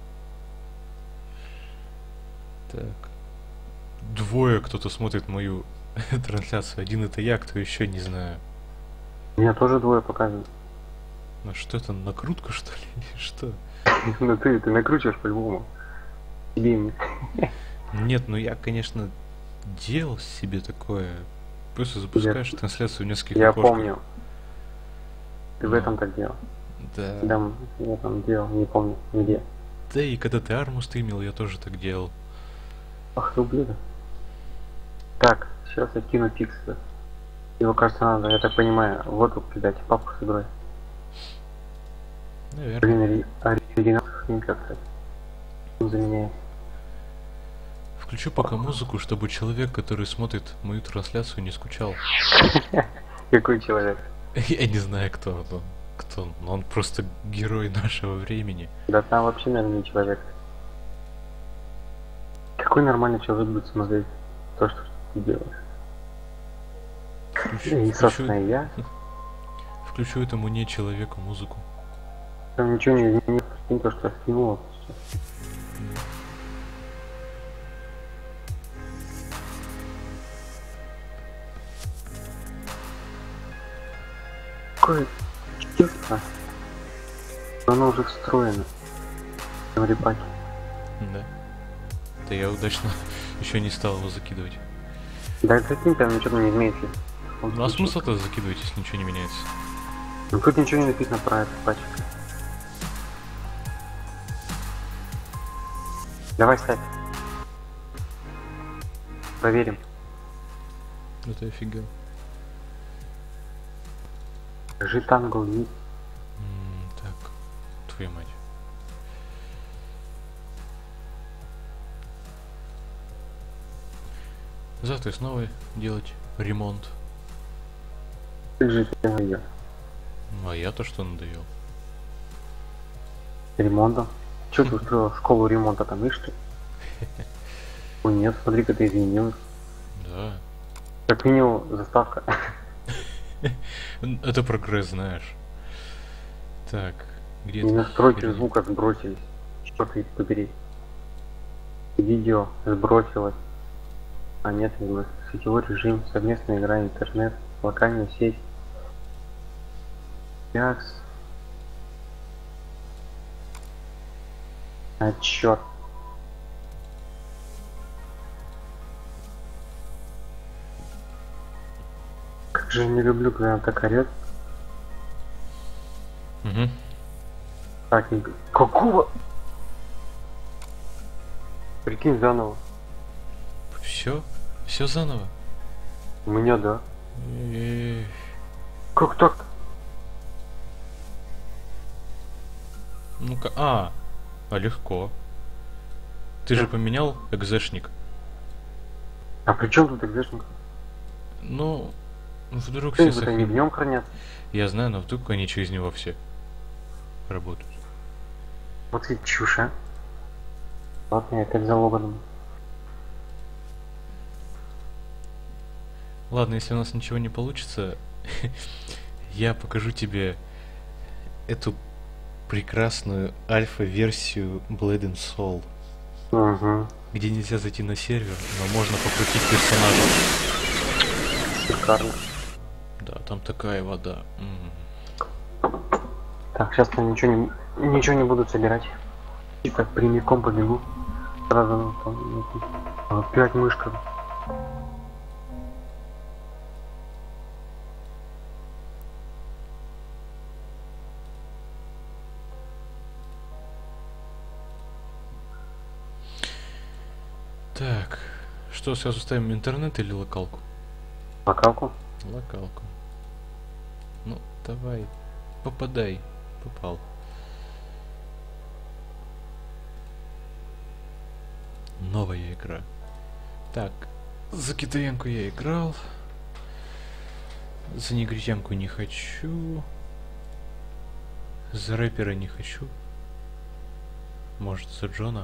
Так. Двое кто-то смотрит мою трансляцию. Один это я, кто еще не знаю. Меня тоже двое показывают. Ну что это, накрутка что ли? Или что? Ну ты, ты накручиваешь по-любому. Тебе и мне. Нет, ну я, конечно, делал себе такое. Просто запускаешь трансляцию в нескольких Я окошках. помню. Ты в Ну. этом так делал. Да. Да, я там делал, не помню где. Да и когда ты арму стримил, я тоже так делал. Ах ты ублюдок. Так, сейчас я кину пиксель. Его, кажется, надо, я так понимаю, воду кидать, папку с игрой. Наверное. Блин, ори- оригинал хренька, кстати. Он заменяет. Включу пока музыку, чтобы человек, который смотрит мою трансляцию, не скучал. Какой человек? Я не знаю, кто он. Кто он, но он просто герой нашего времени. Да там вообще, наверное, не человек. Какой нормальный человек будет смотреть то, что ты делаешь? Включу, И, собственно, включу, и я. включу этому не человеку музыку. Там ничего не изменилось, прикинь, то, что я скинул вот сейчас. Какое чудо. Оно уже встроено в репаке. Да. Да я удачно еще не стал его закидывать. Да каким там ничего не изменится. Он Ну а включил. смысл-то закидывать, если ничего не меняется? Ну тут ничего не написано про этот патчик. Давай ставь. Проверим. Это офигел. Житангл есть. М, так, твою мать. Завтра снова делать ремонт. Как же это надоел? Ну а я-то что надоел? Ремонтом. Че ты устроил школу ремонта там, видишь ты? Ой, нет, смотри-ка ты изменилась. Да. Как минимум заставка. Это прогресс, знаешь. Так, где И это? настройки Херня? звука сбросились. Черт их побери. Видео сбросилось. А нет, не сетевой режим, совместная игра, интернет, локальная сеть. Якс. А черт. Как же я не люблю, когда она так орет. Угу. Так, не... Какого? Прикинь, заново. Все? Все заново? У меня, да. Э, Как так? Ну-ка, а, а легко. Ты же поменял экзешник. А при чем тут экзешник? Ну, вдруг все Они не в сохранят. нем хранят. Я знаю, но вдруг они через него все работают. Вот и чушь, а. Ладно, я опять за Логаном. Ладно, если у нас ничего не получится, я покажу тебе эту прекрасную альфа-версию Blade and Soul, Угу. где нельзя зайти на сервер, но можно покрутить персонажа. Шикарно. Да, там такая вода. М. Так, сейчас я ничего не, ничего не буду собирать. И так прямиком побегу. Сразу ну, там, ну, опять мышка. Так, что, сразу ставим интернет или локалку? Локалку. Локалку. Ну, давай, попадай. Попал. новая игра. Так, за китаянку я играл. За негритянку не хочу. За рэпера не хочу. Может, за Джона?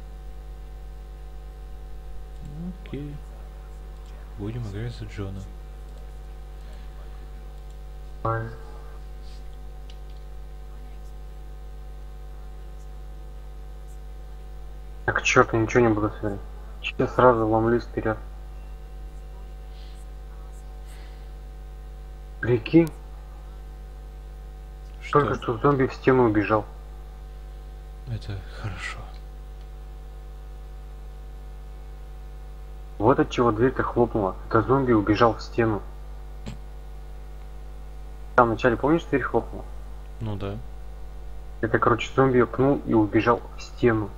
Окей. Будем играть за Джона. Так, черт, я ничего не буду смотреть. Сейчас сразу ломлюсь вперед. Прикинь, Что? только что зомби в стену убежал. Это хорошо. Вот от чего дверь-то хлопнула. Это зомби убежал в стену. Там вначале, помнишь, дверь хлопнула? Ну да. Это, короче, зомби пнул и убежал в стену.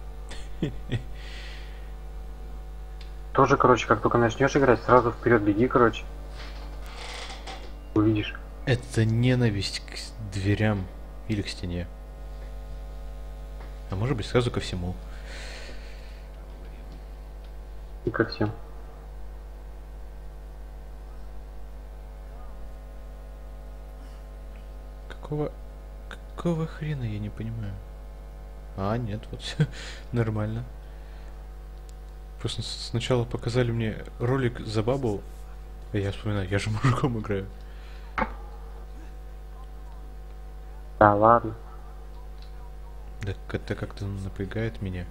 Тоже, короче, как только начнешь играть, сразу вперед беги, короче. Увидишь. Это ненависть к дверям или к стене. А может быть сразу ко всему. И ко всем. Какого... Какого хрена я не понимаю? А, нет, вот все нормально. Просто сначала показали мне ролик за бабу, и я вспоминаю, я же мужиком играю. Да ладно. Да это как-то напрягает меня.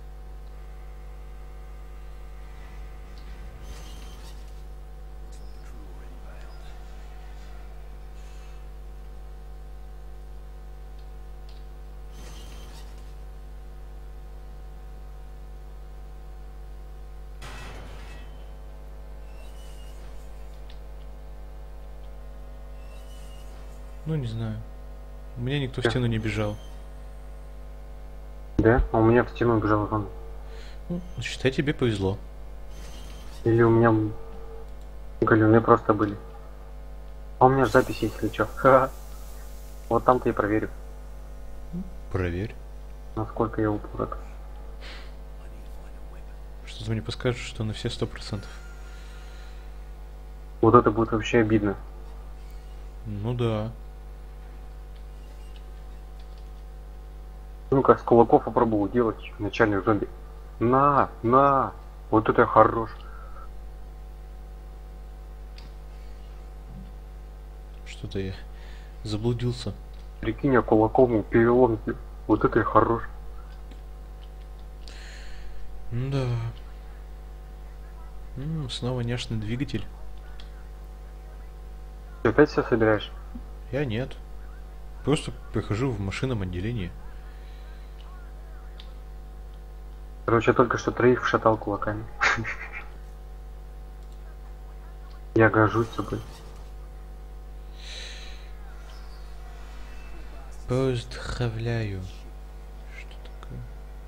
Ну, не знаю. У меня никто в стену не бежал. Да? А у меня в стену убежал зомби. Ну, считай, тебе повезло. Или у меня галюны просто были. А у меня же запись есть, если чё. Ха-ха. Вот там-то и проверю, Проверь. насколько я упорот. Что ты мне подскажешь, что на все сто процентов. Вот это будет вообще обидно. Ну да. Ну-ка, с кулаков попробую делать начальных зомби. На, на! Вот это хорош. Что-то я заблудился. Прикинь, я кулаком ему перелом сделал. Вот это и хорош. Да. М, снова няшный двигатель. Ты опять все собираешь? Я нет. Просто прихожу в машинном отделении. Короче, я только что троих вшатал кулаками. Я горжусь собой. Поздравляю. Что такое?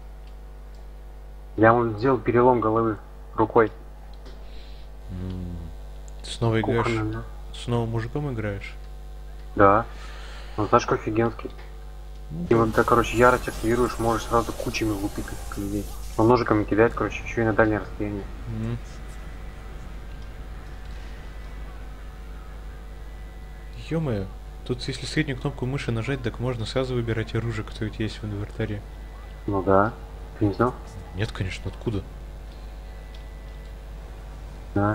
Я вам сделал перелом головы рукой. М, Ты снова играешь? Кухонным, да? Снова мужиком играешь? Да. Ну знаешь, как офигенский. И вот ты, короче, ярость активируешь, можешь сразу кучами лупить этих людей. Но ножиками кидать, короче, еще и на дальнее расстояние. М. Ё-моё, тут если среднюю кнопку мыши нажать, так можно сразу выбирать оружие, которое у тебя есть в инвентаре. Ну да. Ты не знал? Нет, конечно, откуда? Да.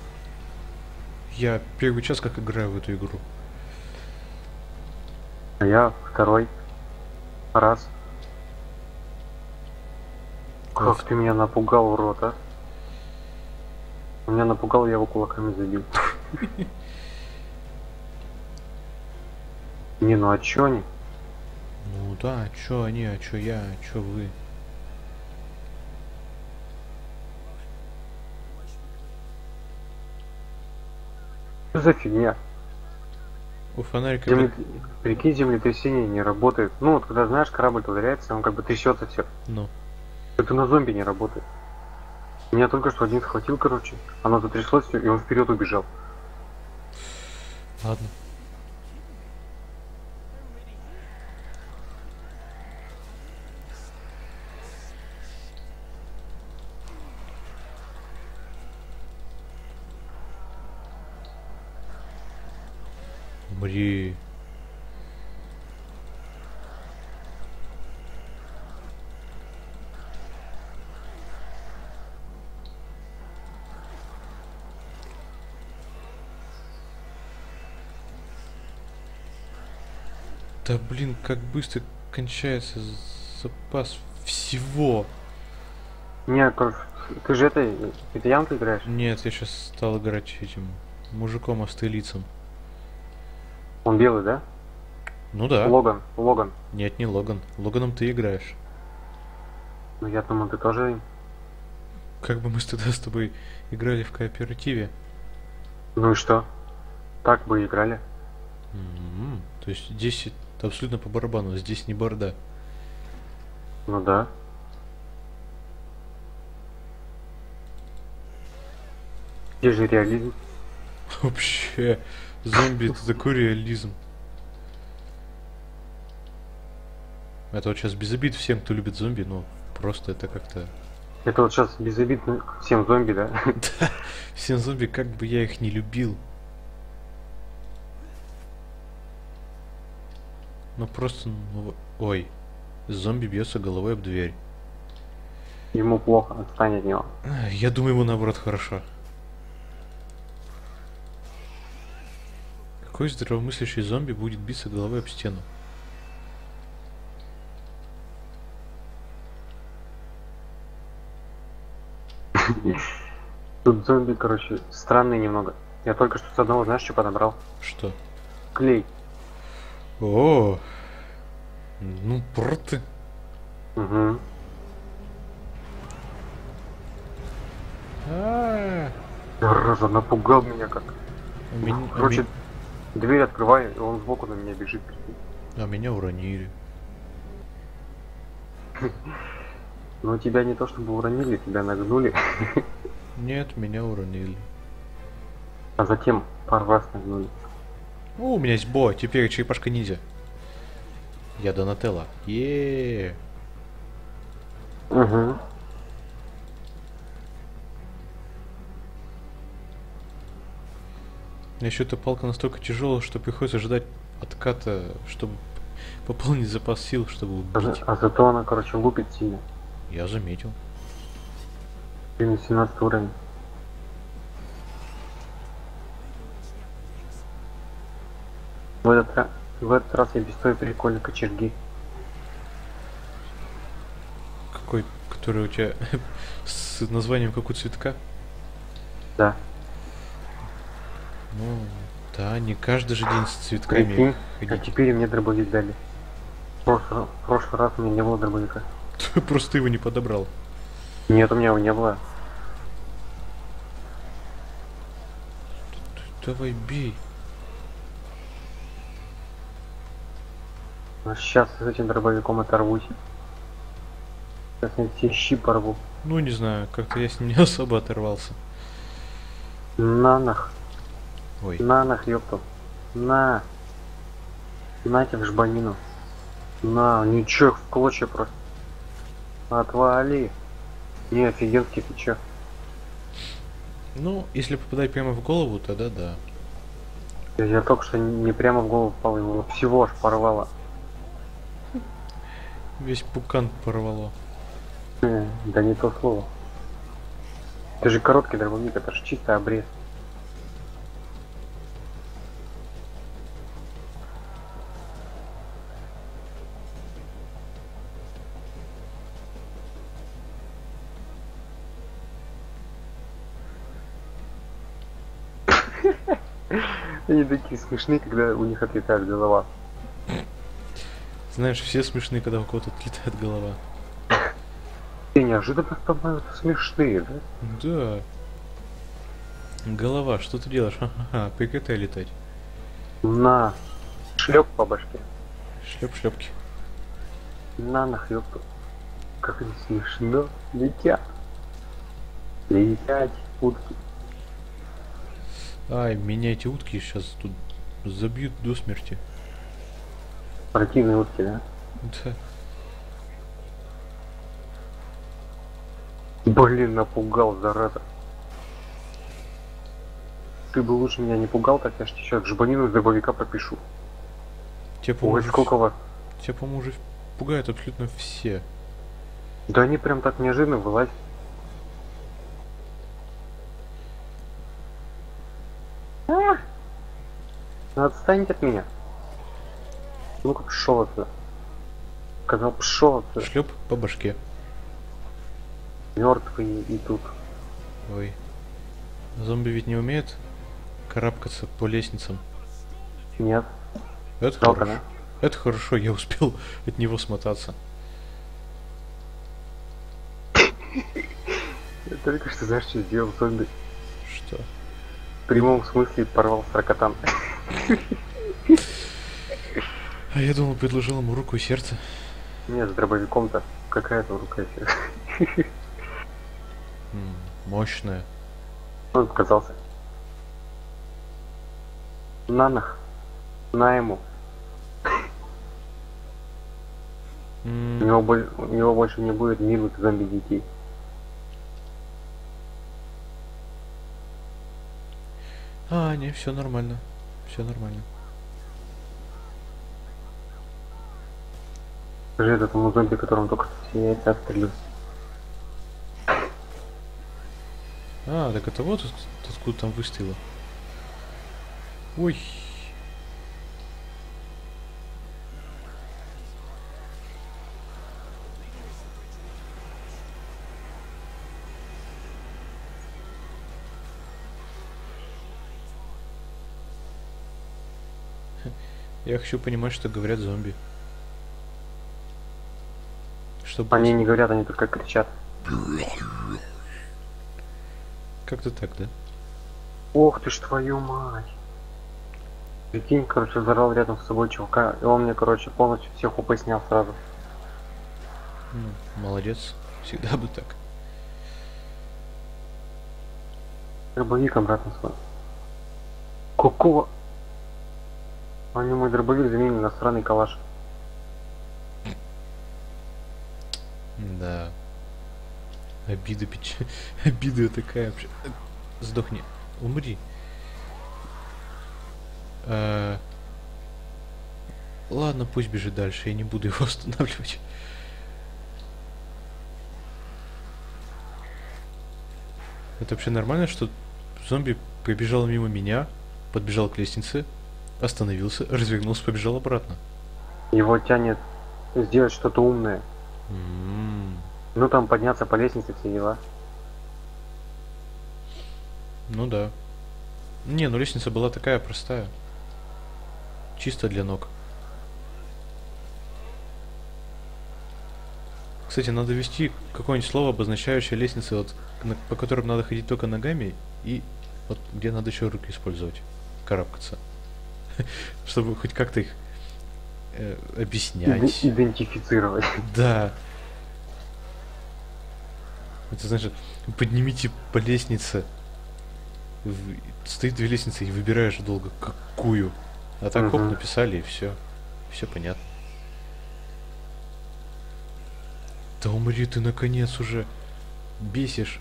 Я первый час как играю в эту игру. А я второй раз. Как Оф. ты меня напугал, урод, а? Меня напугал, я его кулаками забил. Не, ну а чё они? Ну да, чё они, а чё я, а чё вы? Что за фигня? У фонарика... Земле... Прикинь, землетрясение не работает. Ну вот когда знаешь, корабль ударяется, он как бы трясется все. Ну. Это на зомби не работает. Меня только что один схватил, короче. Оно затряслось все, и он вперед убежал. Ладно. Умри. Да блин, как быстро кончается запас всего. Не, короче, ты же этой итальянкой играешь? Нет, я сейчас стал играть этим мужиком австралийцем. Он белый, да? Ну да. Логан, Логан. Нет, не Логан. Логаном ты играешь. Ну я думаю, ты тоже... Как бы мы тогда с тобой играли в кооперативе. Ну и что? Так бы и играли. М-м-м. То есть здесь это абсолютно по барабану, здесь не борда. Ну да. Где же реализм? Вообще, зомби это такой реализм. Это вот сейчас без обид всем, кто любит зомби, но просто это как-то... Это вот сейчас безобидно всем зомби, да? Да, всем зомби, как бы я их не любил. Ну просто, ну, ой, зомби бьется головой об дверь. Ему плохо, отстань от него. Я думаю, ему наоборот хорошо. Какой здравомыслящий зомби будет биться головой об стену? Тут зомби, короче, странные немного. Я только что с одного, знаешь, что подобрал? Что? Клей. О, ну порты. Угу. А, Зараза, напугал меня как. а меня, а Короче, ми- дверь открываю, и он сбоку на меня бежит. а меня уронили. Но тебя не то чтобы уронили, тебя нагнули, Нет, меня уронили. а затем пару раз нагнули. О, у меня есть бо, теперь черепашка ниндзя. Я Донателло. Еее. Угу. Еще эта палка настолько тяжелая, что приходится ждать отката, чтобы пополнить запас сил, чтобы А, за- убить. а зато она, короче, лупит сильно. Я заметил. Блин, семнадцатый уровень. В этот, ра- в этот раз я без той прикольной кочерги. Какой, который у тебя с названием как у цветка? Да. Ну, да, не каждый же день с цветками Прикинь, а ходить. теперь мне дробовик дали. В прошлый, в прошлый раз у меня не было дробовика. Просто его не подобрал. Нет, у меня его не было. Давай бей. А сейчас с этим дробовиком оторвусь. Сейчас я все щи порву. Ну, не знаю, как-то я с ним не особо оторвался. На нах. Ой. На нах, ёпту. На. Нате в жбанину. На, ничего, в клочья просто. Отвали. Не, офигенский, ты чё? Ну, если попадать прямо в голову, тогда да. Я, я только что не прямо в голову попал, его всего аж порвало. Весь пукан порвало. Э, да не то слово. Это же короткий дробовик, это же чисто обрез. Они такие смешные, когда у них отлетает голова. Знаешь, все смешные, когда у кого-то отлетает голова. И неожиданно становятся смешные, да? Да. Голова, что ты делаешь? Ха-ха-ха, прекрати летать. На. Шлеп по башке. Шлеп-шлепки. На нахлёпту. Как они смешно летят. Летять утки. Ай, меня эти утки сейчас тут забьют до смерти. Противные утки, да? Да. Блин, напугал, зараза. ты бы лучше меня не пугал, так я ж тебе сейчас жбанину из дробовика пропишу. Тебя, по-моему, Ой, уже сколько вс- вас. тебя, по-моему, уже пугают абсолютно все. Да они прям так неожиданно вылазят. А! Ну отстаньте от меня. Ну-ка пшел отсюда. Сказал пшел отсюда. Шлеп по башке. Мертвые и тут. Ой. Зомби ведь не умеет карабкаться по лестницам. Нет. Это Жалко, хорошо. Это хорошо, я успел от него смотаться. Я только что знаешь, что сделал зомби. Что? В прямом смысле порвал сорокотан. А я думал, предложил ему руку и сердце. Нет, с дробовиком-то какая-то рука и сердце. М, мощная. Он отказался. На нах. На ему. У М, него, боль- у него больше не будет милых зомби-детей. А, не, все нормально. Все нормально. Скажи этому зомби, которому только что яйца отстрелил. А, так это вот от- откуда там выстрелы. Ой. Я хочу понимать, что говорят зомби. Чтобы Они не говорят, они только кричат. как-то так, да? Ох ты ж твою мать. Прикинь, короче, взорвал рядом с собой чувака, и он мне, короче, полностью всех УП снял сразу. Ну, молодец. Всегда бы так. Дробовик обратно свой. Какого? Они мой дробовик заменили на сраный калаш. Да. Обида печаль. Обида такая вообще. Сдохни. Умри. А, Ладно, пусть бежит дальше, я не буду его останавливать. Это вообще нормально, что зомби пробежал мимо меня, подбежал к лестнице, остановился, развернулся, побежал обратно. Его тянет сделать что-то умное. М, Ну там подняться по лестнице, все дела. Ну да. Не, ну лестница была такая простая. Чисто для ног. Кстати, надо ввести какое-нибудь слово, обозначающее лестницы, вот, на- по которым надо ходить только ногами, и вот где надо еще руки использовать, карабкаться. Чтобы хоть как-то их э, Иде- объяснять. идентифицировать. Да. Это значит, поднимите по лестнице. В- Стоит две лестницы и выбираешь долго, какую. А так хоп, Мгм. написали и все. Все понятно. Да умри ты наконец уже. Бесишь.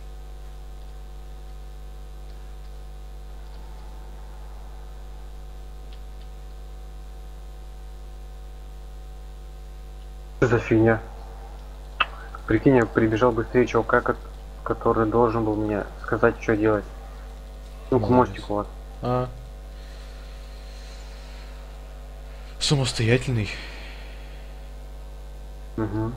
Что за фигня? Прикинь, я прибежал быстрее чувака, ко- который должен был мне сказать, что делать. Ну, к Молодец. мостику вот. А. Самостоятельный. Угу.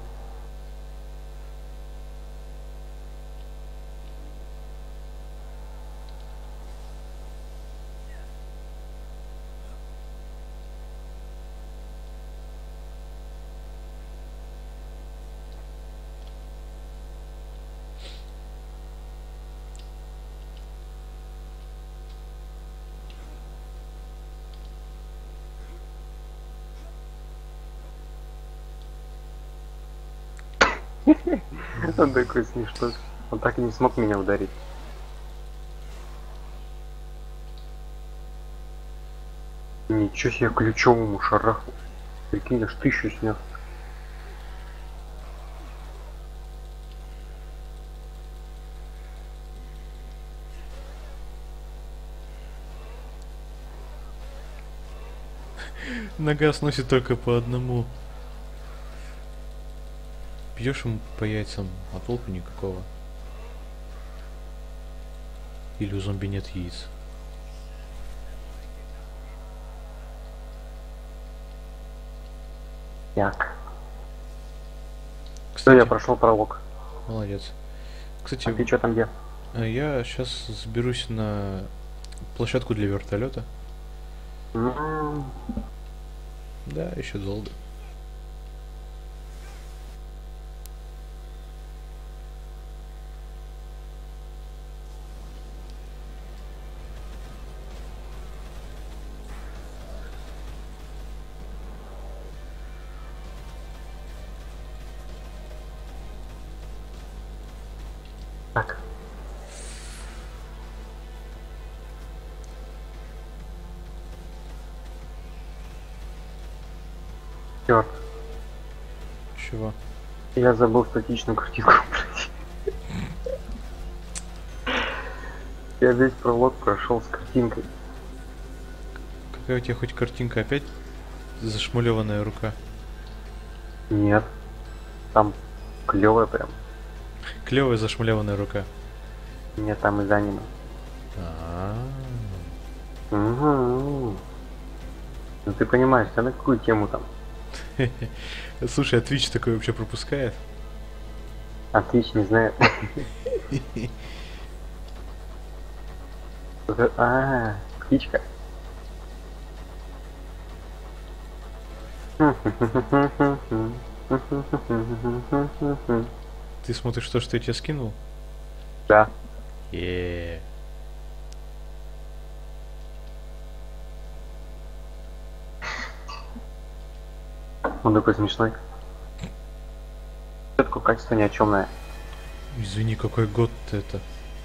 Он такой смешной. Он так и не смог меня ударить. Ничего себе, ключом ему шарахнул. Прикинь, аж тысячу снес. Нога сносит только по одному. Бьешь ему по яйцам, а толку никакого. Или у зомби нет яиц. Як. Все, Кстати, я прошел пролог. молодец. Кстати, А ты что там где? а я сейчас заберусь на площадку для вертолета. М, Да, еще долго. Так. Черт, Чего? я забыл статичную картинку убрать. Я весь пролог прошел с картинкой. Какая у тебя хоть картинка опять зашмулеванная рука? Нет. Там клевая прям. Клевая зашмулеванная рука. Нет, там из аниме. А. Угу. Ну ты понимаешь, а на какую тему там? Слушай, а Twitch такое вообще пропускает? А Twitch не знает. А, птичка. Ты смотришь то, что я тебе скинул? Да. Еее. Он такой смешной. Такое качество ни о чемное. Извини, какой год это?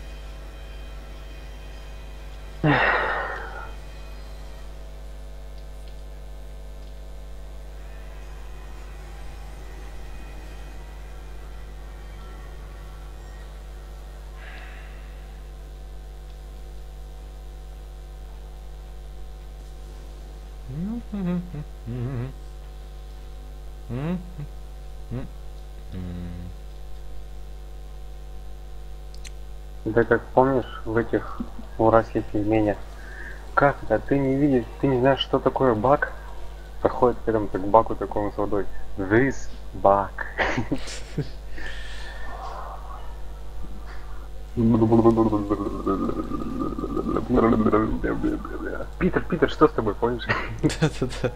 Да как помнишь в этих уральских пельменях? Как это? Ты не видишь, ты не знаешь, что такое бак? Подходит к этому к баку такому с водой. This бак. Питер, Питер, что с тобой, помнишь? Да-да-да.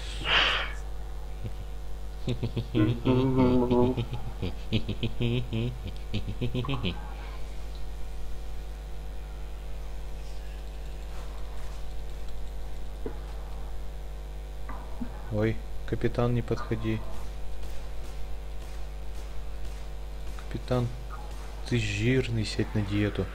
Ой, капитан, не подходи. Капитан, ты жирный, сядь на диету.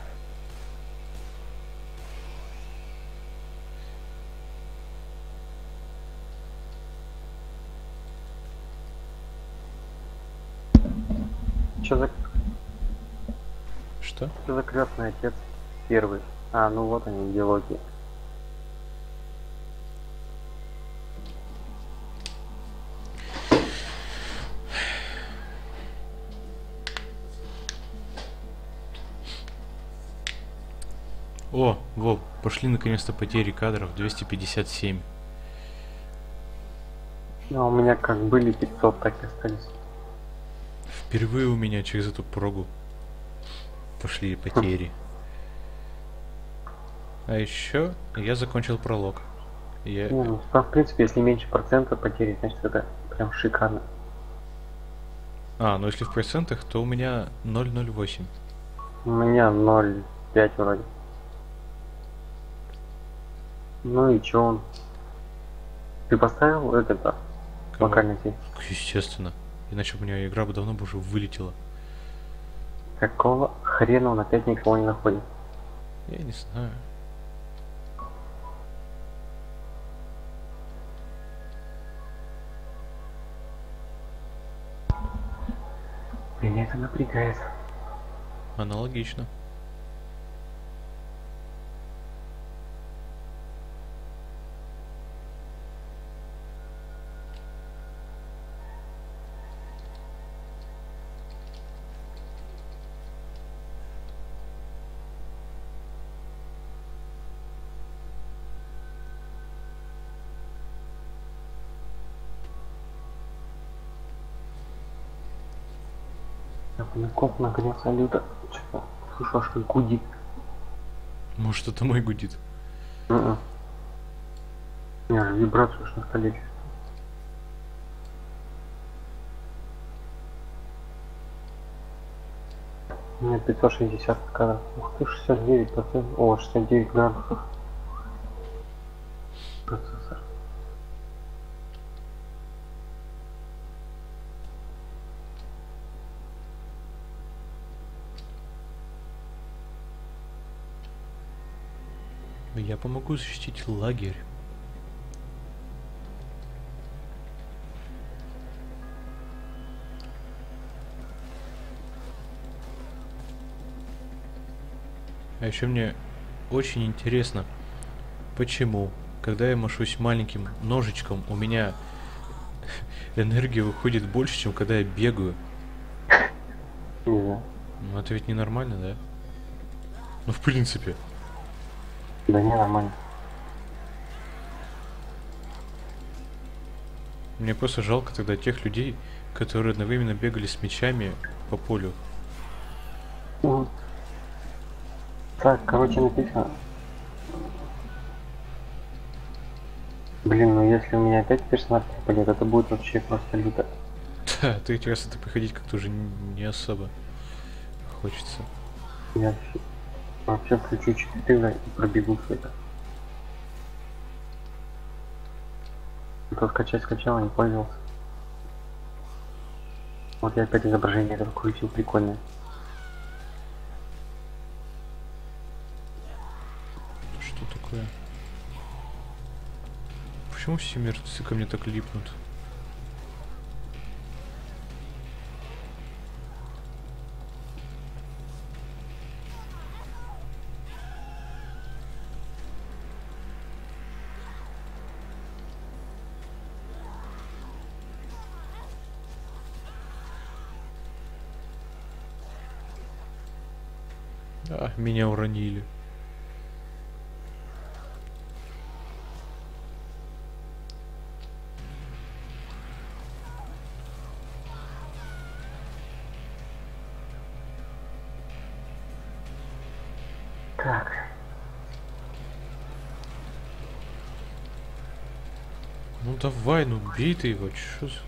Что за, Что? что за крестный отец первый? А, ну вот они, диалоги. О, во, пошли наконец-то потери кадров, двести пятьдесят семь. Ну, а у меня как были пятьсот, так и остались. Впервые у меня через эту прогу пошли потери. А еще я закончил пролог. Я... Не, ну, в принципе, если меньше процента потери, значит это прям шикарно. А, ну если в процентах, то у меня ноль ноль восемь. У меня ноль пять вроде. Ну и чё он? Ты поставил это-то? Кого? Локальный сеть? Естественно. Иначе у меня игра бы давно бы уже вылетела. Какого хрена он опять никого не находит? Я не знаю. Меня это напрягает. Аналогично. Я на комп нагрелся люто. Что-то слышу, аж как гудит. Может, это мой гудит. М-м. Я же вибрацию уж на столе чувствую. У меня пятьсот шестьдесят кадров. Ух ты, шестьдесят девять процентов. О, шестьдесят девять градусов. Процессор. Я помогу защитить лагерь. А еще мне очень интересно, почему, когда я машусь маленьким ножичком, у меня энергия выходит больше, чем когда я бегаю. Не знаю. Ну это ведь ненормально, да? Ну в принципе. Да не, нормально. Мне просто жалко тогда тех людей, которые одновременно бегали с мячами по полю. Мгм. Так, короче, написано. Блин, ну если у меня опять персонаж попадет, это будет вообще просто люто. Да, ты эти раз это приходить как-то уже не особо хочется. Я вообще, вообще включу четыре и пробегу все это. А то скачать скачал, не пользовался. Вот я опять изображение это включил, прикольное. Что такое? Почему все мертвецы ко мне так липнут? А, меня уронили. Так. Ну давай, ну бей ты его, чё за...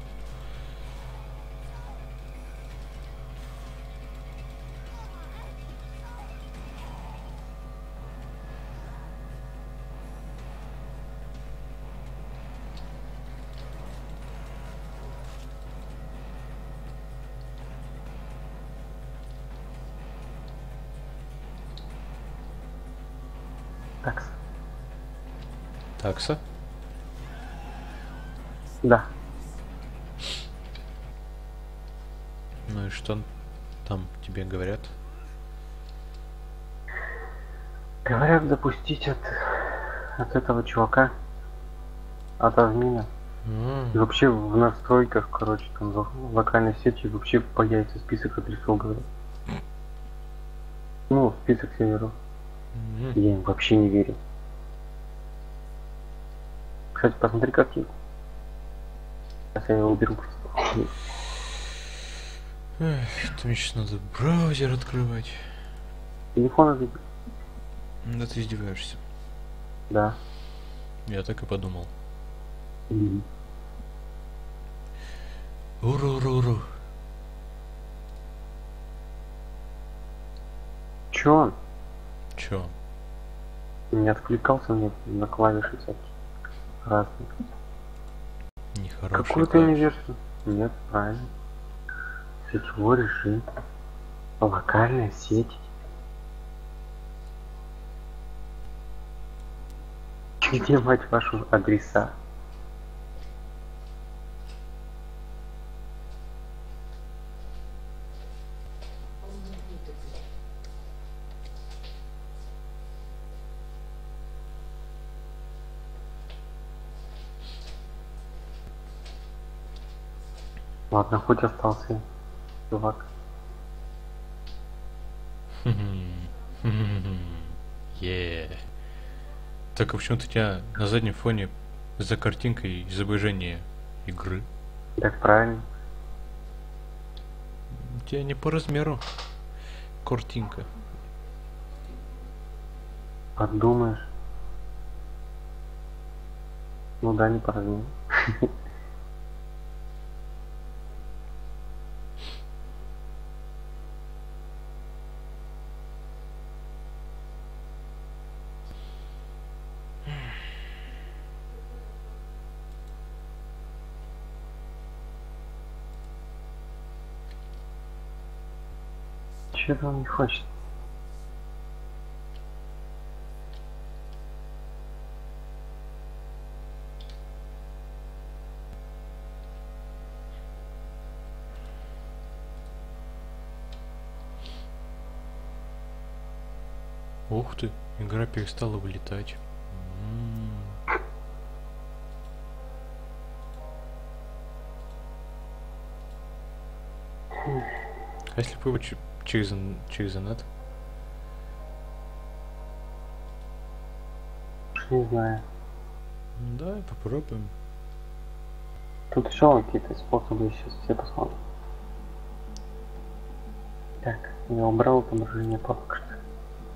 Так. Такса? Да. Ну и что там тебе говорят? Говорят, запустить от, от этого чувака, от админа. А, И вообще в настройках, короче, там в локальной сети вообще появится список адресов, говорят. Ну, список серверов. м. Я им вообще не верю. Кстати, посмотри картинку. Сейчас я его уберу просто. Эх, это мне сейчас надо браузер открывать. Телефон забил. Да ты издеваешься. Да. Я так и подумал. Мгм. Уру-уру-уру. Чё он? Чё? Не откликался мне на клавиши всякие разные. Нехороший. Какую ты мне версию? Нет, правильно. Сетевой режим. Локальная сеть. Где, мать вашу, адреса? Ладно, хоть остался чувак. Е. Так а почему-то у тебя на заднем фоне за картинкой изображение игры? Так правильно. тебе не по размеру. Картинка. Подумаешь. Ну да, не по размеру. Чего он не хочет? Ух ты, игра перестала вылетать. М. А если бы ч- через, ин- через инет? Не знаю. Да, попробуем. Тут еще какие-то способы, сейчас все посмотрим. Так, я убрал отображение папок, что ли.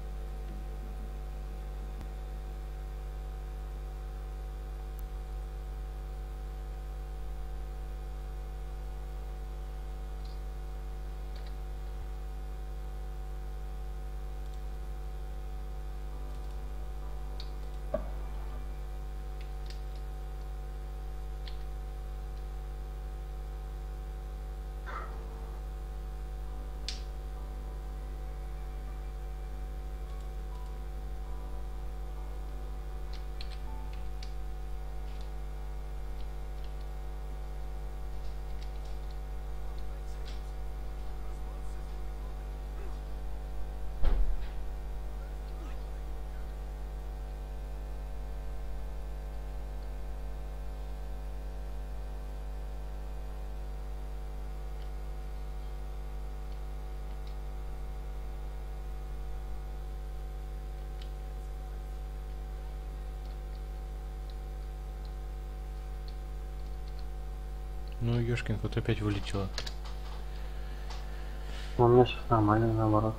Ну, ёшкин, вот опять вылетело. Ну, у меня сейчас нормально, наоборот.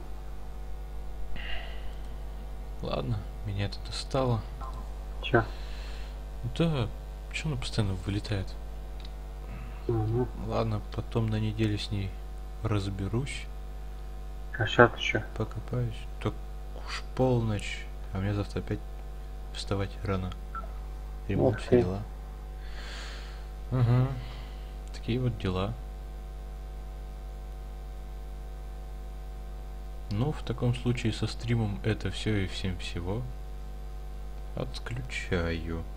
Ладно, меня это достало. Че? Да, чё она постоянно вылетает? Угу. Ладно, потом на неделе с ней разберусь, А сейчас ты че? покопаюсь. Так уж полночь, а мне завтра опять вставать рано. Ремонт, Ух все ты. дела. Угу. Такие вот дела. Ну, в таком случае со стримом это все и всем всего. Отключаю.